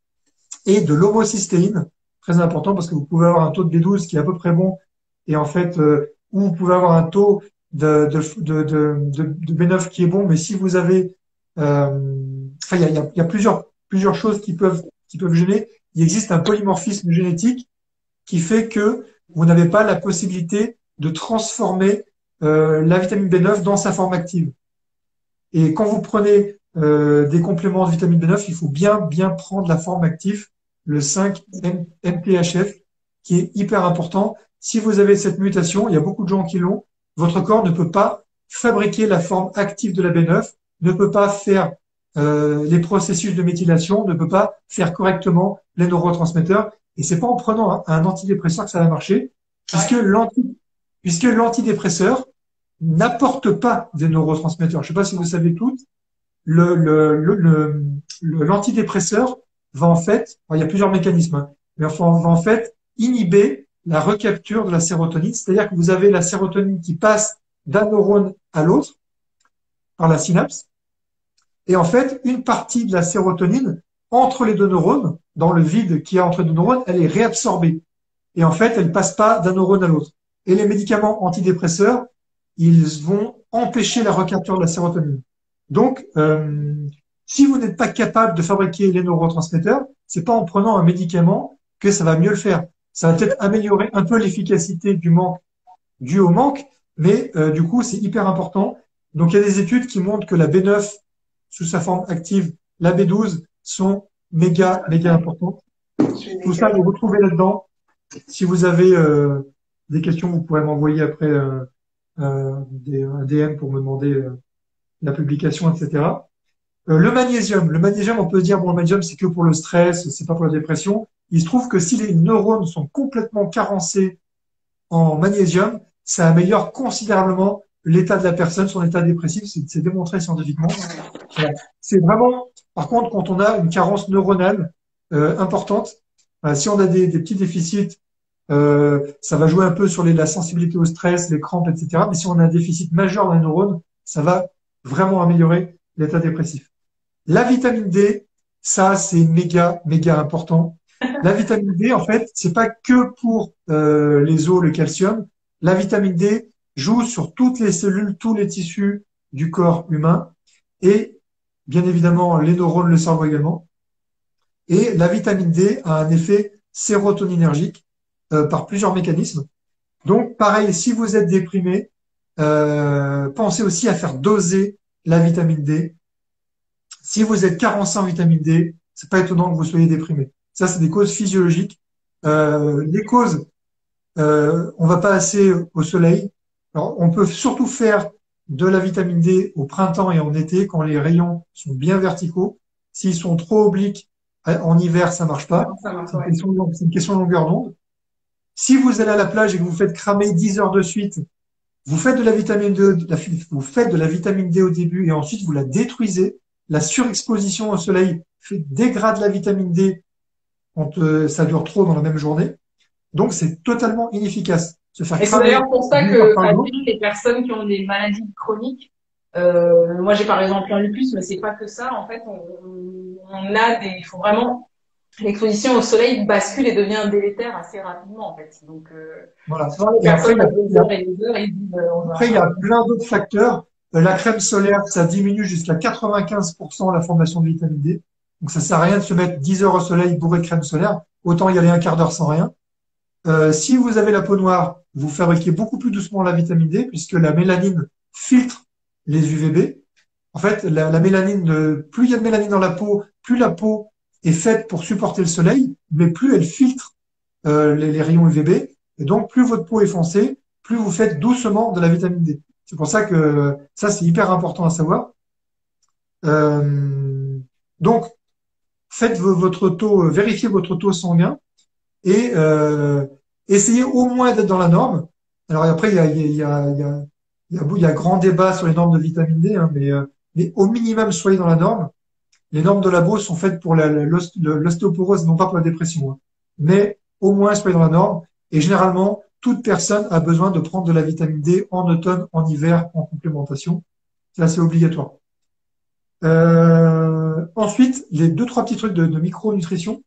Speaker 3: et de l'homocystéine, très important parce que vous pouvez avoir un taux de B douze qui est à peu près bon et en fait euh, ou vous pouvez avoir un taux de de de de, de, de B neuf qui est bon, mais si vous avez euh, enfin il y a, il y a, il y a plusieurs plusieurs choses qui peuvent qui peuvent gêner. Il existe un polymorphisme génétique qui fait que vous n'avez pas la possibilité de transformer euh, la vitamine B neuf dans sa forme active. Et quand vous prenez euh, des compléments de vitamine B neuf, il faut bien bien prendre la forme active, le cinq M P H F, qui est hyper important. Si vous avez cette mutation, il y a beaucoup de gens qui l'ont, votre corps ne peut pas fabriquer la forme active de la B neuf, ne peut pas faire euh, les processus de méthylation, ne peut pas faire correctement les neurotransmetteurs. Et c'est pas en prenant un, un antidépresseur que ça va marcher, puisque
Speaker 1: Ouais.
Speaker 3: l'anti, puisque l'antidépresseur n'apporte pas des neurotransmetteurs. Je ne sais pas si vous savez toutes, le, le, le, le, le- l'antidépresseur va en fait, enfin, il y a plusieurs mécanismes, hein, mais enfin, on va en fait inhiber la recapture de la sérotonine, c'est-à-dire que vous avez la sérotonine qui passe d'un neurone à l'autre par la synapse, et en fait, une partie de la sérotonine entre les deux neurones, dans le vide qu'il y a entre les deux neurones, elle est réabsorbée. Et en fait, elle passe pas d'un neurone à l'autre. Et les médicaments antidépresseurs, ils vont empêcher la recapture de la sérotonine. Donc, euh, si vous n'êtes pas capable de fabriquer les neurotransmetteurs, c'est pas en prenant un médicament que ça va mieux le faire. Ça va peut-être améliorer un peu l'efficacité du manque dû au manque, mais euh, du coup, c'est hyper important. Donc, il y a des études qui montrent que la B neuf, sous sa forme active, la B douze sont méga, méga importantes. Tout ça, vous retrouvez là-dedans. Si vous avez euh, des questions, vous pourrez m'envoyer après euh, euh, des, un D M pour me demander euh, la publication, et cetera. Euh, le magnésium, le magnésium, on peut se dire bon, le magnésium c'est que pour le stress, c'est pas pour la dépression. Il se trouve que si les neurones sont complètement carencés en magnésium, ça améliore considérablement l'état de la personne, son état dépressif, c'est démontré scientifiquement. Voilà. C'est vraiment, par contre, quand on a une carence neuronale euh, importante, euh, si on a des, des petits déficits, euh, ça va jouer un peu sur les, la sensibilité au stress, les crampes, et cetera. Mais si on a un déficit majeur dans les neurones, ça va vraiment améliorer l'état dépressif. La vitamine D, ça c'est méga, méga important. La vitamine D, en fait, c'est pas que pour euh, les os, le calcium. La vitamine D joue sur toutes les cellules, tous les tissus du corps humain et bien évidemment les neurones, le cerveau également. Et la vitamine D a un effet sérotoninergique euh, par plusieurs mécanismes. Donc, pareil, si vous êtes déprimé, euh, pensez aussi à faire doser la vitamine D. Si vous êtes carencé en vitamine D, c'est pas étonnant que vous soyez déprimé. Ça, c'est des causes physiologiques. Euh, les causes, euh, on va pas assez au soleil. Alors, on peut surtout faire de la vitamine D au printemps et en été quand les rayons sont bien verticaux. S'ils sont trop obliques, en hiver, ça marche pas.
Speaker 1: Ça marche,
Speaker 3: C'est une
Speaker 1: ouais.
Speaker 3: question, de- c'est une question de longueur d'onde. Si vous allez à la plage et que vous faites cramer dix heures de suite, vous faites de la vitamine D, de la- vous faites de la vitamine D au début et ensuite vous la détruisez. La surexposition au soleil fait, dégrade la vitamine D quand euh, ça dure trop dans la même journée. Donc c'est totalement inefficace. Se faire
Speaker 1: Et c'est
Speaker 3: cramer
Speaker 1: d'ailleurs pour ça
Speaker 3: dix heures
Speaker 1: que,
Speaker 3: par
Speaker 1: enfin,
Speaker 3: jour.
Speaker 1: les personnes qui ont des maladies chroniques, euh, moi j'ai par exemple un lupus, mais c'est pas que ça. En fait, on, on a des, il faut vraiment l'exposition au soleil bascule et devient délétère assez rapidement en fait. Donc, euh,
Speaker 3: Voilà.
Speaker 1: souvent les
Speaker 3: Et après,
Speaker 1: personnes
Speaker 3: il y a,
Speaker 1: passent
Speaker 3: il
Speaker 1: des
Speaker 3: y a-
Speaker 1: heures et des heures et ils disent euh, on va.
Speaker 3: après, il y a plein d'autres facteurs. Euh, La crème solaire, ça diminue jusqu'à quatre-vingt-quinze pour cent la formation de vitamine D. Donc ça sert à rien de se mettre dix heures au soleil bourré de crème solaire. Autant y aller un quart d'heure sans rien. Euh, si vous avez la peau noire, vous fabriquez beaucoup plus doucement la vitamine D puisque la mélanine filtre les U V B. En fait, la, la mélanine, euh, plus il y a de mélanine dans la peau, plus la peau est faite pour supporter le soleil, mais plus elle filtre euh, les, les rayons U V B. Et donc, plus votre peau est foncée, plus vous faites doucement de la vitamine D. C'est pour ça que ça, c'est hyper important à savoir. Euh, donc, faites votre taux, euh, vérifiez votre taux sanguin et euh, essayez au moins d'être dans la norme. Alors après, il y a, il y a, il y a, il y a, il y a grand débat sur les normes de vitamine D, hein, mais, euh, mais au minimum, soyez dans la norme. Les normes de labo sont faites pour la- la- l'os- le- l'ostéoporose, non pas pour la dépression, hein. Mais au moins, soyez dans la norme. Et généralement, toute personne a besoin de prendre de la vitamine D en automne, en hiver, en complémentation. Ça, c'est obligatoire. Euh, ensuite, les deux, trois petits trucs de, de micronutrition.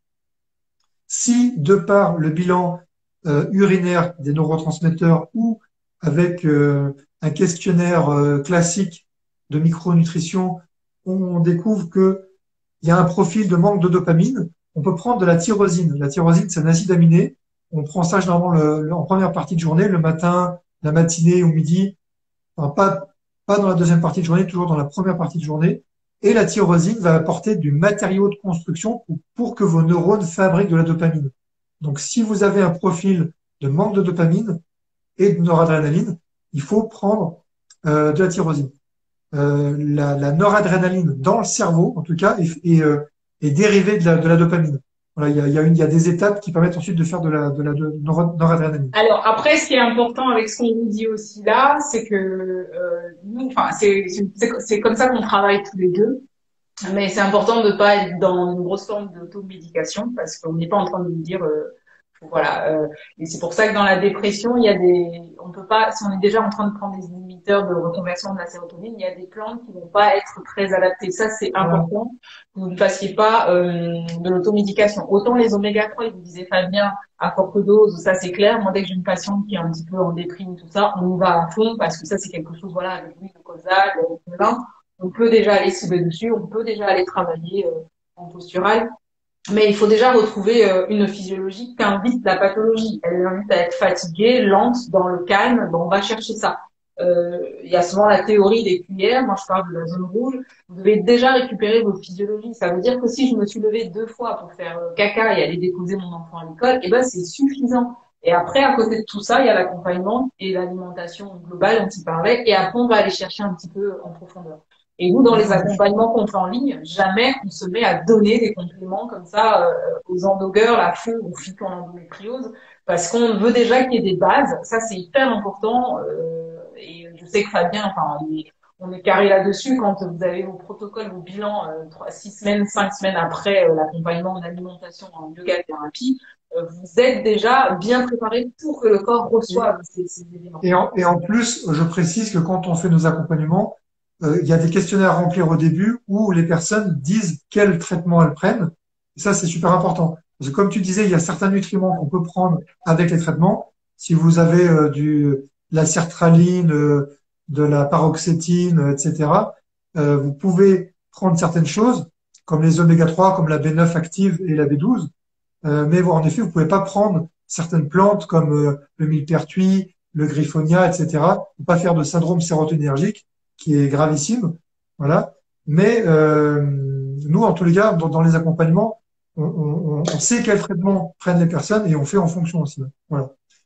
Speaker 3: Si, de par le bilan euh, urinaire des neurotransmetteurs ou avec euh, un questionnaire euh, classique de micronutrition, on découvre que il y a un profil de manque de dopamine, on peut prendre de la tyrosine. La tyrosine, c'est un acide aminé. On prend ça généralement le, le- en première partie de journée, le matin, la matinée ou midi. Enfin, pas, pas dans la deuxième partie de journée, toujours dans la première partie de journée. Et la tyrosine va apporter du matériau de construction pour, pour que vos neurones fabriquent de la dopamine. Donc, si vous avez un profil de manque de dopamine et de noradrénaline, il faut prendre euh, de la tyrosine. Euh, la, la noradrénaline dans le cerveau, en tout cas, est, est, euh, est dérivée de la, de la dopamine. Voilà, il y a, il y, a une, il y a des étapes qui permettent ensuite de faire de la, de la de noradrénaline.
Speaker 1: Alors après, ce qui est important avec ce qu'on vous dit aussi là, c'est que euh, nous, enfin, c'est c'est c'est comme ça qu'on travaille tous les deux. Mais c'est important de pas être dans une grosse forme d'automédication parce qu'on n'est pas en train de nous dire euh, voilà. Euh, et c'est pour ça que dans la dépression, il y a des, on peut pas, si on est déjà en train de prendre des inhibiteurs de reconversion de la sérotonine, il y a des plantes qui vont pas être très adaptées. Ça, c'est important que vous ne fassiez pas euh, de l'automédication. Autant les oméga trois, il vous disait Fabien, à forte dose, ça c'est clair. Moi, dès que j'ai une patiente qui est un petit peu en déprime, tout ça, on y va à fond parce que ça c'est quelque chose, voilà, avec l'huile de colza, le vin, on peut déjà aller cibler dessus, on peut déjà aller travailler euh, en postural. Mais il faut déjà retrouver euh, une physiologie qui invite la pathologie. Elle invite à être fatiguée, lente, dans le calme. Bon, on va chercher ça. Euh, il y a souvent la théorie des cuillères. Moi, je parle de la zone rouge. Vous devez déjà récupérer votre physiologie. Ça veut dire que si je me suis levée deux fois pour faire euh, caca et aller déposer mon enfant à l'école, eh ben c'est suffisant. Et après, à côté de tout ça, il y a l'accompagnement et l'alimentation globale dont il parlait. Et après, on va aller chercher un petit peu en profondeur. Et nous, dans les accompagnements qu'on fait en ligne, jamais on se met à donner des compléments comme ça euh, aux endogueurs, la fou, aux filles qui ont l'endométriose, parce qu'on veut déjà qu'il y ait des bases. Ça, c'est hyper important. Euh, et je sais que Fabien, enfin, on est, on est carré là-dessus. Quand vous avez vos protocoles, vos bilans, euh, trois, six semaines, cinq semaines après euh, l'accompagnement en alimentation en yoga thérapie, euh, vous êtes déjà bien préparé pour que le corps reçoive ces, ces éléments.
Speaker 3: Et en, et en plus, je précise que quand on fait nos accompagnements, euh, il y a des questionnaires à remplir au début où les personnes disent quel traitement elles prennent. Et ça, c'est super important. Parce que comme tu disais, il y a certains nutriments qu'on peut prendre avec les traitements. Si vous avez euh, du, de la sertraline, euh, de la paroxétine, euh, et cetera, euh, vous pouvez prendre certaines choses, comme les oméga trois, comme la B neuf active et la B douze. Euh, mais en effet, vous pouvez pas prendre certaines plantes comme euh, le millepertuis, le griffonia, et cetera. Faut pas faire de syndrome sérotoninergique qui est gravissime, voilà. Mais euh, nous, en tous les cas, dans, dans les accompagnements, on, on, on sait quel traitement prennent les personnes et on fait en fonction aussi. Voilà.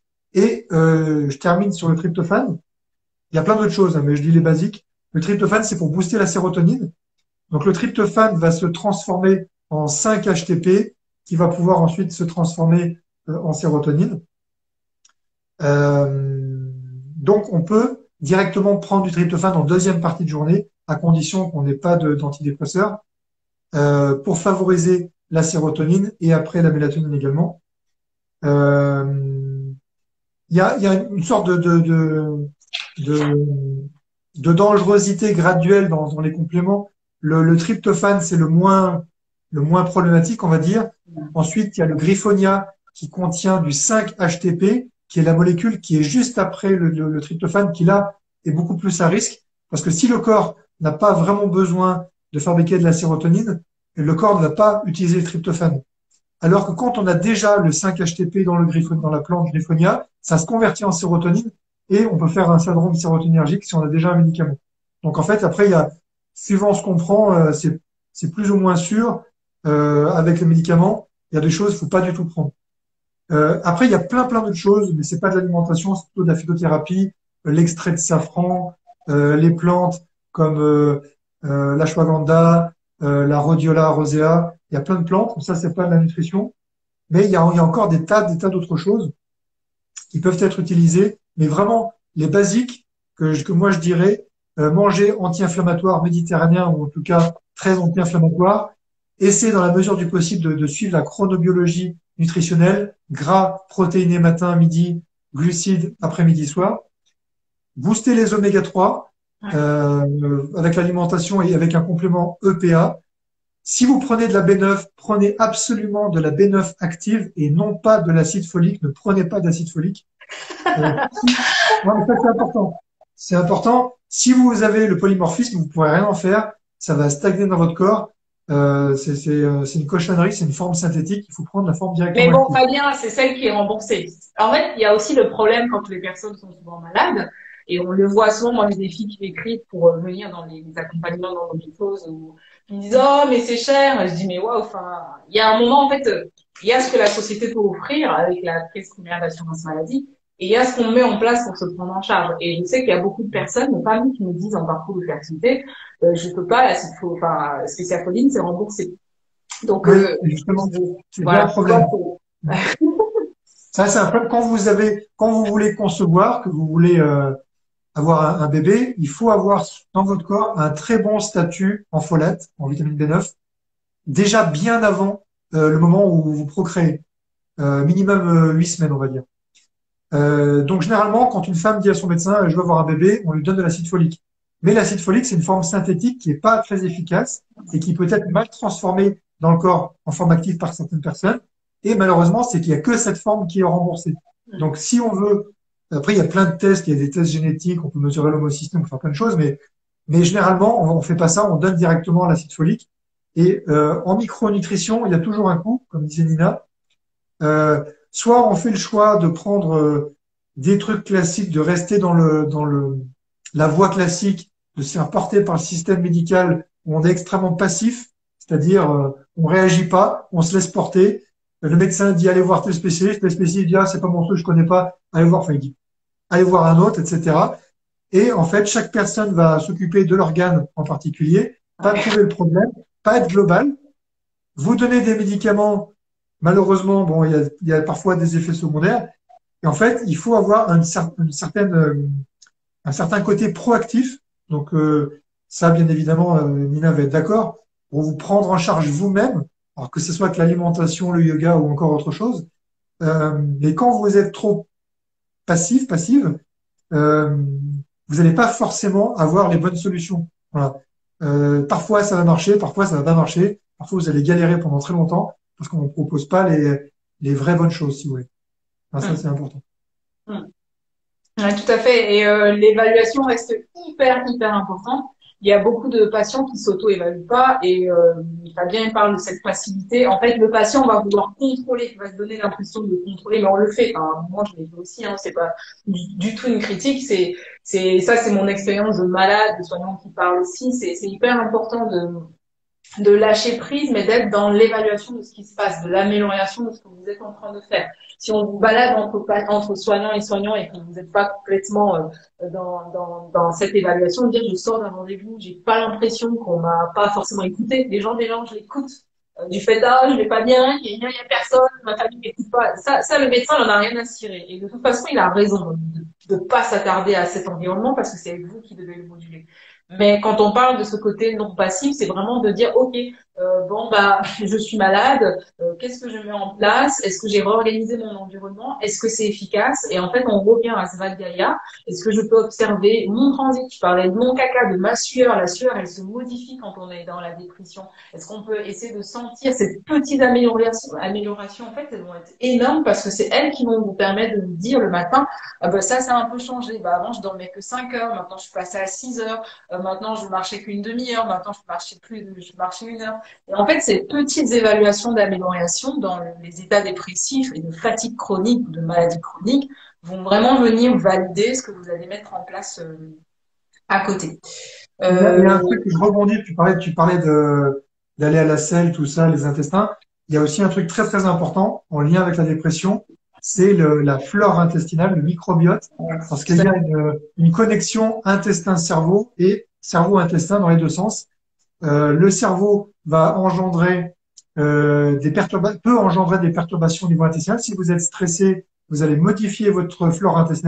Speaker 3: Et euh, je termine sur le tryptophane. Il y a plein d'autres choses, hein, mais je dis les basiques. Le tryptophane, c'est pour booster la sérotonine. Donc le tryptophane va se transformer en cinq H T P qui va pouvoir ensuite se transformer euh, en sérotonine. Euh, donc on peut directement prendre du tryptophane en deuxième partie de journée à condition qu'on n'ait pas d'antidépresseur euh, pour favoriser la sérotonine et après la mélatonine également. Euh, Il y, a, y a une sorte de, de, de, de, de dangerosité graduelle dans, dans les compléments. Le, le tryptophane, c'est le moins, le moins problématique, on va dire. Ensuite, il y a le griffonia qui contient du cinq H T P, qui est la molécule qui est juste après le, le, le tryptophane, qui là est beaucoup plus à risque. Parce que si le corps n'a pas vraiment besoin de fabriquer de la sérotonine, le corps ne va pas utiliser le tryptophane. Alors que quand on a déjà le cinq H T P dans le griffon, dans la plante griffonia, ça se convertit en sérotonine et on peut faire un syndrome sérotoninergique si on a déjà un médicament. Donc en fait, après, il y a, suivant ce qu'on prend, euh, c'est, c'est plus ou moins sûr. Euh, avec les médicaments, il y a des choses qu'il faut pas du tout prendre. Euh, après, il y a plein plein d'autres choses, mais c'est pas de l'alimentation, c'est plutôt de la phytothérapie, euh, l'extrait de safran, euh, les plantes comme euh, euh, l'ashwagandha, euh, la rhodiola rosea. Il y a plein de plantes, ça c'est pas de la nutrition, mais il y a, il y a encore des tas, des tas d'autres choses qui peuvent être utilisées. Mais vraiment, les basiques, que, que moi je dirais euh, manger anti-inflammatoire méditerranéen ou en tout cas très anti-inflammatoire. Essayez dans la mesure du possible de, de suivre la chronobiologie nutritionnelle, gras, protéinés matin, midi, glucides après-midi, soir. Booster les oméga trois euh, avec l'alimentation et avec un complément E P A. Si vous prenez de la B neuf, prenez absolument de la B neuf active et non pas de l'acide folique. Ne prenez pas d'acide folique. Euh, si... non, mais ça, c'est important. C'est important. Si vous avez le polymorphisme, vous ne pourrez rien en faire. Ça va stagner dans votre corps. Euh, c'est, c'est, euh, c'est une cochonnerie, c'est une forme synthétique. Il faut prendre la forme directement.
Speaker 1: Mais bon, Fabien, c'est celle qui est remboursée. En fait, il y a aussi le problème quand les personnes sont souvent malades. Et on le voit souvent, moi, les défis qui m'écrivent pour euh, venir dans les, les accompagnements dans l'hôpital où ils disent, oh, mais c'est cher. Je dis, mais ouais, enfin, il y a un moment, en fait, il y a ce que la société peut offrir avec la prise première d'assurance maladie. Et il y a ce qu'on met en place pour se prendre en charge. Et je sais qu'il y a beaucoup de personnes, mais pas nous, qui me disent en parcours de fertilité, euh, je peux pas, l'acide fo- enfin, spéciafoline, c'est remboursé. Donc,
Speaker 3: Oui,
Speaker 1: euh,
Speaker 3: justement, c'est
Speaker 1: voilà,
Speaker 3: bien le problème.
Speaker 1: vois,
Speaker 3: Ça, c'est un problème. Quand vous avez, quand vous voulez concevoir, que vous voulez euh, avoir un, un bébé, il faut avoir dans votre corps un très bon statut en folate, en vitamine B neuf, déjà bien avant euh, le moment où vous procréez, euh, minimum euh, huit semaines, on va dire. Euh, donc généralement, quand une femme dit à son médecin, je veux avoir un bébé, on lui donne de l'acide folique. Mais l'acide folique, c'est une forme synthétique qui est pas très efficace et qui peut être mal transformée dans le corps en forme active par certaines personnes. Et malheureusement, c'est qu'il y a que cette forme qui est remboursée. Donc si on veut, après il y a plein de tests, il y a des tests génétiques, on peut mesurer l'homocystine, on peut faire plein de choses, mais mais généralement on, on fait pas ça, on donne directement l'acide folique. Et euh, en micronutrition, il y a toujours un coût, comme disait Nina. Euh, soit on fait le choix de prendre euh, des trucs classiques, de rester dans le dans le la voie classique, de se faire porter par le système médical où on est extrêmement passif, c'est-à-dire euh, on réagit pas, on se laisse porter. Le médecin dit allez voir tel spécialiste, le spécialiste dit ah c'est pas mon truc, je connais pas, allez voir, enfin il dit allez voir un autre, et cetera. Et en fait chaque personne va s'occuper de l'organe en particulier, pas trouver le problème, pas être global, vous donner des médicaments. Malheureusement, bon, il y a, il y a parfois des effets secondaires. Et en fait, il faut avoir une, cer- une certaine, euh, un certain côté proactif. Donc, euh, ça, bien évidemment, euh, Nina va être d'accord, pour vous prendre en charge vous-même, alors que ce soit que l'alimentation, le yoga ou encore autre chose. Euh, mais quand vous êtes trop passif, passive, euh, vous n'allez pas forcément avoir les bonnes solutions. Voilà. Euh, parfois, ça va marcher, parfois, ça va pas marcher. Parfois, vous allez galérer pendant très longtemps parce qu'on ne propose pas les, les vraies bonnes choses, si vous voulez. Enfin, ça, c'est important.
Speaker 1: Ouais, tout à fait. Et euh, l'évaluation reste hyper, hyper importante. Il y a beaucoup de patients qui s'auto-évaluent pas et euh, Fabien parle de cette facilité. En fait, le patient va vouloir contrôler, il va se donner l'impression de contrôler, mais on le fait. Enfin, moi, je l'ai fait aussi. Hein, c'est pas du, du tout une critique. C'est, c'est ça, c'est mon expérience de malade, de soignant qui parle aussi. C'est, c'est hyper important de de lâcher prise, mais d'être dans l'évaluation de ce qui se passe, de l'amélioration de ce que vous êtes en train de faire. Si on vous balade entre, entre soignants et soignants et que vous n'êtes pas complètement euh, dans, dans, dans cette évaluation, dire je sors d'un rendez-vous, j'ai pas l'impression qu'on m'a pas forcément écouté. Les gens, des gens, je l'écoute. Euh, du fait, ah, je vais pas bien, il y a, il y a personne, ma famille m'écoute pas. Ça, ça, le médecin, il en a rien à cirer. Et de toute façon, il a raison de, de pas s'attarder à cet environnement parce que c'est vous qui devez le moduler. Mais quand on parle de ce côté non passif, c'est vraiment de dire, OK, euh, bon, bah, je suis malade, euh, qu'est-ce que je mets en place? Est-ce que j'ai réorganisé mon environnement? Est-ce que c'est efficace? Et en fait, on revient à Svadhyaya. Est-ce que je peux observer mon transit? Je parlais de mon caca, de ma sueur. La sueur, elle se modifie quand on est dans la dépression. Est-ce qu'on peut essayer de sentir ces petites améliorations? Améliorations, en fait, elles vont être énormes parce que c'est elles qui vont vous permettre de vous dire le matin, ah bah, ça, ça a un peu changé. Bah, avant, je dormais que cinq heures. Maintenant, je suis passée à six heures. Euh, maintenant, je marchais qu'une demi-heure. Maintenant, je marchais plus, je marchais une heure. Et en fait, ces petites évaluations d'amélioration dans les états dépressifs et de fatigue chronique ou de maladie chronique vont vraiment venir valider ce que vous allez mettre en place euh, à côté.
Speaker 3: Euh... Il, y a, il y a un
Speaker 1: Euh,
Speaker 3: truc que je rebondis, tu parlais, tu parlais de, d'aller à la selle, tout ça, les intestins. Il y a aussi un truc très très important en lien avec la dépression, c'est le, la flore intestinale, le microbiote, parce qu'il y a une, une connexion intestin-cerveau et cerveau-intestin dans les deux sens. Euh, le cerveau va engendrer euh, des perturbations, peut engendrer des perturbations au niveau intestinal. Si vous êtes stressé, vous allez modifier votre flore intestinale.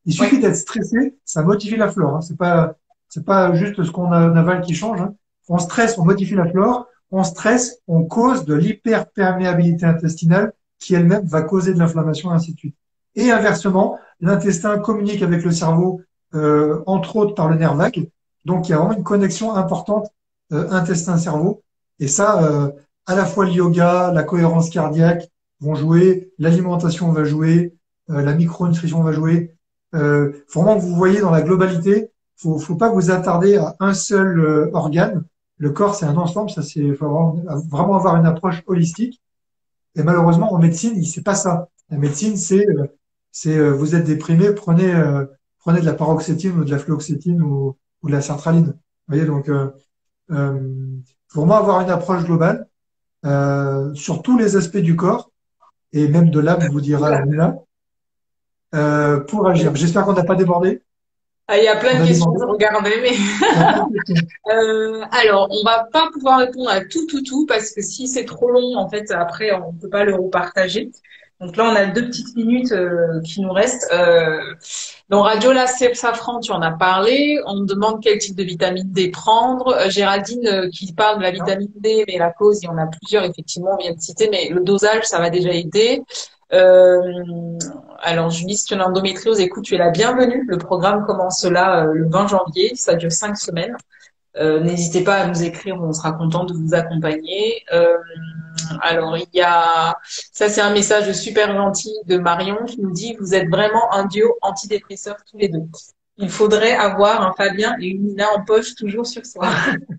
Speaker 3: Il suffit ouais. d'être stressé, ça modifie la flore. Hein. C'est pas, c'est pas juste ce qu'on avale qui change. Hein. On stresse, on modifie la flore. On stresse, on cause de l'hyperperméabilité intestinale qui elle-même va causer de l'inflammation, et ainsi de suite. Et inversement, l'intestin communique avec le cerveau, euh, entre autres par le nerf vague. Donc, il y a vraiment une connexion importante euh, intestin-cerveau. Et ça, euh, à la fois le yoga, la cohérence cardiaque vont jouer, l'alimentation va jouer, euh, la micronutrition va jouer. Euh, faut vraiment que vous voyez dans la globalité. Faut, faut pas vous attarder à un seul euh, organe. Le corps, c'est un ensemble. Ça, c'est faut vraiment, vraiment avoir une approche holistique. Et malheureusement, en médecine, c'est pas ça. La médecine, c'est, euh, c'est, euh, vous êtes déprimé, prenez, euh, prenez de la paroxétine ou de la fluoxétine ou, ou de la sertraline. Vous voyez, donc, euh, euh, faut vraiment avoir une approche globale euh, sur tous les aspects du corps et même de l'âme, vous dira Nina, euh, pour agir. J'espère qu'on n'a pas débordé.
Speaker 1: Ah, il y a plein de questions à regarder, mais euh, alors on va pas pouvoir répondre à tout, tout, tout parce que si c'est trop long, en fait, après on peut pas le repartager. Donc là, on a deux petites minutes euh, qui nous restent. Euh, donc Radiola Safran, tu en as parlé. On me demande quel type de vitamine D prendre. Euh, Géraldine euh, qui parle de la vitamine D, mais la cause, il y en a plusieurs, effectivement, on vient de citer, mais le dosage, ça va déjà aider. Euh, alors Julie, si tu as l'endométriose, écoute, tu es la bienvenue. Le programme commence là euh, le vingt janvier, ça dure cinq semaines. Euh, n'hésitez pas à nous écrire, on sera content de vous accompagner. Euh, alors il y a, ça c'est un message super gentil de Marion qui nous dit vous êtes vraiment un duo antidépresseur tous les deux. Il faudrait avoir un Fabien et une Nina en poche toujours sur soi.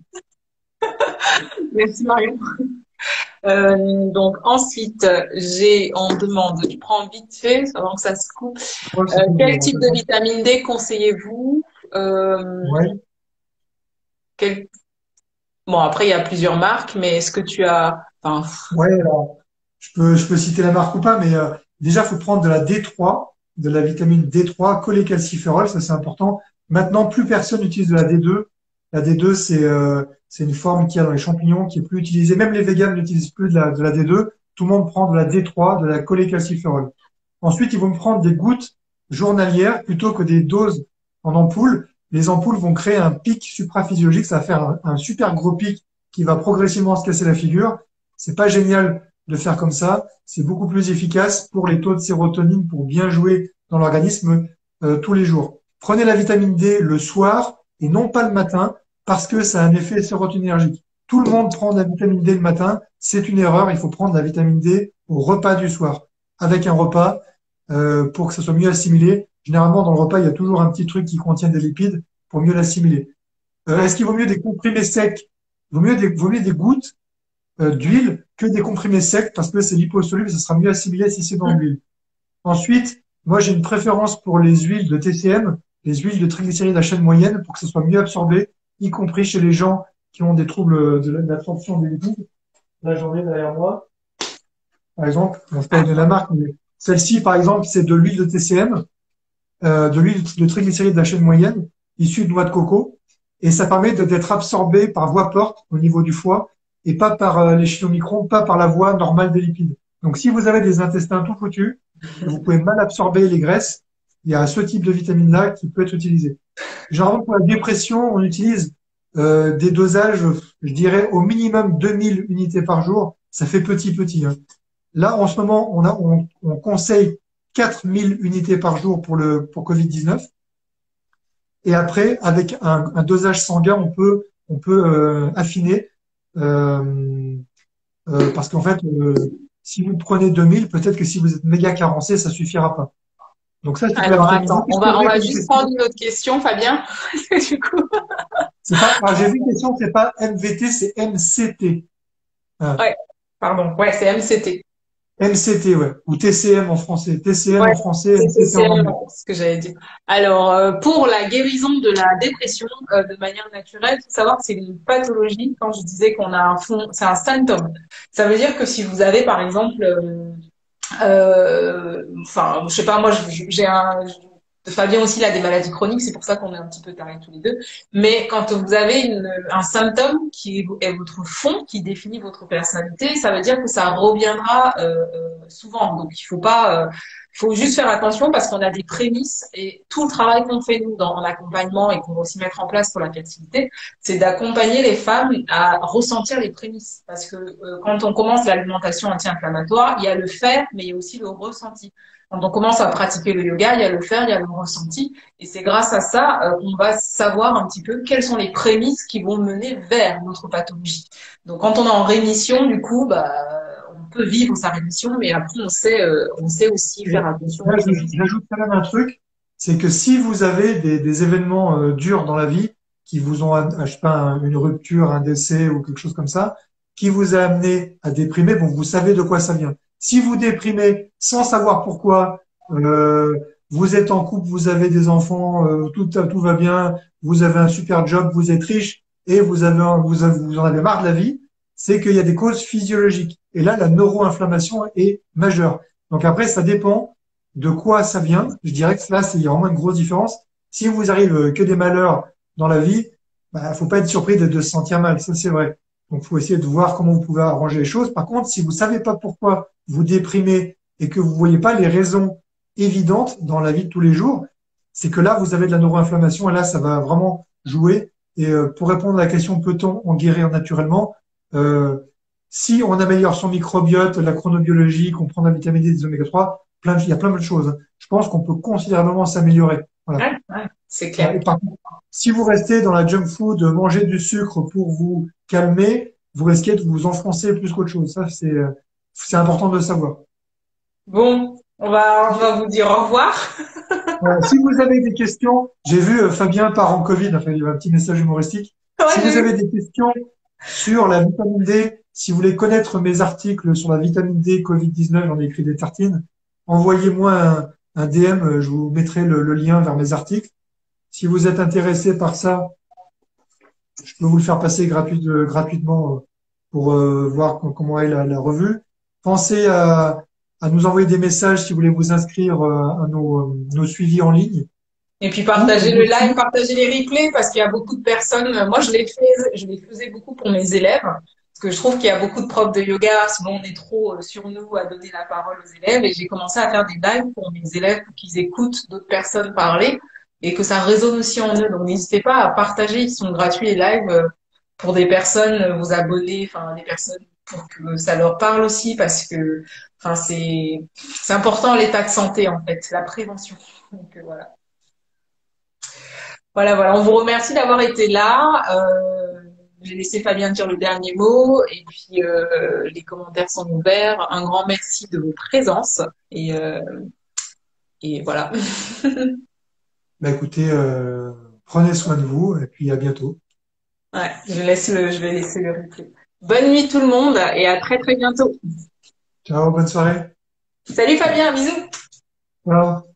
Speaker 1: Merci Marion. Euh, donc ensuite, j'ai, on demande, je prends vite fait avant que ça se coupe. Euh, quel type de vitamine D conseillez-vous euh,
Speaker 3: ouais.
Speaker 1: quel... Bon, après il y a plusieurs marques, mais est-ce que tu as, enfin...
Speaker 3: Ouais, alors, je peux, je peux citer la marque ou pas, mais euh, déjà faut prendre de la D trois, de la vitamine D trois, cholécalciférol, ça c'est important. Maintenant, plus personne n'utilise de la D deux. La D deux, c'est euh, c'est une forme qu'il y a dans les champignons qui est plus utilisée. Même les végans n'utilisent plus de la, de la D deux. Tout le monde prend de la D trois, de la cholécalciférol. Ensuite, ils vont prendre des gouttes journalières plutôt que des doses en ampoule. Les ampoules vont créer un pic supraphysiologique. Ça va faire un, un super gros pic qui va progressivement se casser la figure. C'est pas génial de faire comme ça. C'est beaucoup plus efficace pour les taux de sérotonine pour bien jouer dans l'organisme euh, tous les jours. Prenez la vitamine D le soir et non pas le matin parce que ça a un effet sérotoninergique. Tout le monde prend de la vitamine D le matin. C'est une erreur. Il faut prendre la vitamine D au repas du soir avec un repas euh, pour que ça soit mieux assimilé. Généralement, dans le repas, il y a toujours un petit truc qui contient des lipides pour mieux l'assimiler. Euh, est-ce qu'il vaut mieux des comprimés secs? Il vaut mieux des, vaut mieux des gouttes euh, d'huile que des comprimés secs parce que c'est liposoluble, ça sera mieux assimilé si c'est dans l'huile. Ensuite, moi j'ai une préférence pour les huiles de T C M, les huiles de triglycérides à chaîne moyenne pour que ce soit mieux absorbé, y compris chez les gens qui ont des troubles de l'absorption des lipides. Là j'en ai derrière moi, par exemple, je ne vais pas donner la marque, mais celle-ci par exemple c'est de l'huile de T C M, euh, de l'huile de triglycérides à chaîne moyenne, issue de noix de coco, et ça permet d'être absorbé par voie porte au niveau du foie et pas par euh, les chylomicrons, pas par la voie normale des lipides. Donc, si vous avez des intestins tout foutus, vous pouvez mal absorber les graisses, il y a ce type de vitamine-là qui peut être utilisé. Généralement, pour la dépression, on utilise euh, des dosages, je dirais, au minimum deux mille unités par jour. Ça fait petit, petit. Hein. Là, en ce moment, on, a, on, on conseille quatre mille unités par jour pour le pour covid dix-neuf. Et après, avec un, un dosage sanguin, on peut, on peut euh, affiner. Euh, euh, parce qu'en fait, euh, si vous prenez deux mille, peut-être que si vous êtes méga carencé, ça suffira pas. Donc ça, c'est
Speaker 1: alors attends, on va, on va juste prendre une autre question, Fabien. Du coup.
Speaker 3: C'est pas, alors j'ai vu une question, c'est pas M V T, c'est M C T.
Speaker 1: Ah. Ouais, pardon, ouais, c'est M C T.
Speaker 3: M C T, ouais, ou T C M en français. T C M ouais, en français, M C T en anglais.
Speaker 1: C'est ce que j'avais dit. Alors, euh, pour la guérison de la dépression euh, de manière naturelle, il faut savoir que c'est une pathologie. Quand je disais qu'on a un fond, c'est un symptôme. Ça veut dire que si vous avez, par exemple, euh, euh, enfin, je sais pas, moi, j'ai un, Fabien aussi, il a des maladies chroniques, c'est pour ça qu'on est un petit peu tarés tous les deux. Mais quand vous avez une, un symptôme qui est votre fond, qui définit votre personnalité, ça veut dire que ça reviendra euh, souvent. Donc, il faut pas, euh, Il faut juste faire attention parce qu'on a des prémices et tout le travail qu'on fait nous dans l'accompagnement et qu'on va aussi mettre en place pour la fertilité, c'est d'accompagner les femmes à ressentir les prémices. Parce que euh, quand on commence l'alimentation anti-inflammatoire, il y a le faire, mais il y a aussi le ressenti. Quand on commence à pratiquer le yoga, il y a le faire, il y a le ressenti. Et c'est grâce à ça euh, qu'on va savoir un petit peu quelles sont les prémices qui vont mener vers notre pathologie. Donc quand on est en rémission, du coup, bah, on peut vivre sa rémission, mais après on sait, euh, on sait aussi faire attention.
Speaker 3: Là, j'ajoute quand même un truc, c'est que si vous avez des, des événements euh, durs dans la vie qui vous ont, euh, je sais pas, un- une rupture, un décès ou quelque chose comme ça, qui vous a amené à déprimer, bon, vous savez de quoi ça vient. Si vous déprimez sans savoir pourquoi, euh, vous êtes en couple, vous avez des enfants, euh, tout, tout va bien, vous avez un super job, vous êtes riche et vous avez, un- vous avez, vous en avez marre de la vie, c'est qu'il y a des causes physiologiques. Et là, la neuroinflammation est majeure. Donc après, ça dépend de quoi ça vient. Je dirais que là, c'est- il y a vraiment une grosse différence. Si vous arrive euh, que des malheurs dans la vie, bah, faut pas être surpris de, de se sentir mal. Ça, c'est vrai. Donc, faut essayer de voir comment vous pouvez arranger les choses. Par contre, si vous savez pas pourquoi vous déprimez et que vous voyez pas les raisons évidentes dans la vie de tous les jours, c'est que là, vous avez de la neuroinflammation et là, ça va vraiment jouer. Et euh, pour répondre à la question, peut-on en guérir naturellement? Euh, Si on améliore son microbiote, la chronobiologie, qu'on prend de la vitamine D, des oméga trois, plein de, il y a plein de choses. Je pense qu'on peut considérablement s'améliorer. Voilà.
Speaker 1: Ouais, ouais, c'est
Speaker 3: Euh,
Speaker 1: clair.
Speaker 3: Et par contre, si vous restez dans la junk food, manger du sucre pour vous calmer, vous risquez de vous enfoncer plus qu'autre chose. Ça, c'est, euh, c'est important de le savoir.
Speaker 1: Bon, on va, on va vous dire au revoir.
Speaker 3: Voilà. Si vous avez des questions, j'ai vu euh, Fabien part en Covid, enfin, il y a un petit message humoristique.
Speaker 1: Ouais,
Speaker 3: Si
Speaker 1: j'ai
Speaker 3: vous avez
Speaker 1: vu.
Speaker 3: des questions sur la vitamine D, si vous voulez connaître mes articles sur la vitamine D covid dix-neuf, j'en ai écrit des tartines, envoyez-moi un, un D M, euh, je vous mettrai le, le lien vers mes articles. Si vous êtes intéressé par ça, je peux vous le faire passer gratuit- euh, gratuitement euh, pour euh, voir co- comment est la, la revue. Pensez à, à nous envoyer des messages si vous voulez vous inscrire euh, à nos, euh, nos suivis en ligne.
Speaker 1: Et puis
Speaker 3: Ou
Speaker 1: partagez le live,
Speaker 3: aussi,
Speaker 1: partagez les replays parce qu'il y a beaucoup de personnes. Moi, je les fais, je les faisais beaucoup pour mes élèves parce que je trouve qu'il y a beaucoup de profs de yoga. Souvent, on est trop euh, sur nous à donner la parole aux élèves et j'ai commencé à faire des lives pour mes élèves pour qu'ils écoutent d'autres personnes parler et que ça résonne aussi en eux. Donc, n'hésitez pas à partager. Ils sont gratuits les lives euh, pour des personnes, euh, vous abonner, enfin des personnes pour que ça leur parle aussi parce que, enfin c'est c'est important l'état de santé en fait, la prévention. Donc euh, voilà. Voilà, voilà. On vous remercie d'avoir été là. Euh, j'ai laissé Fabien dire le dernier mot et puis euh, les commentaires sont ouverts. Un grand merci de vos présences et, euh, et voilà.
Speaker 3: bah écoutez, euh, prenez soin de vous et puis à bientôt.
Speaker 1: Ouais, je laisse le, je vais laisser le replay. Bonne nuit tout le monde et à très très bientôt.
Speaker 3: Ciao, bonne soirée.
Speaker 1: Salut Fabien, bisous.
Speaker 3: Ciao.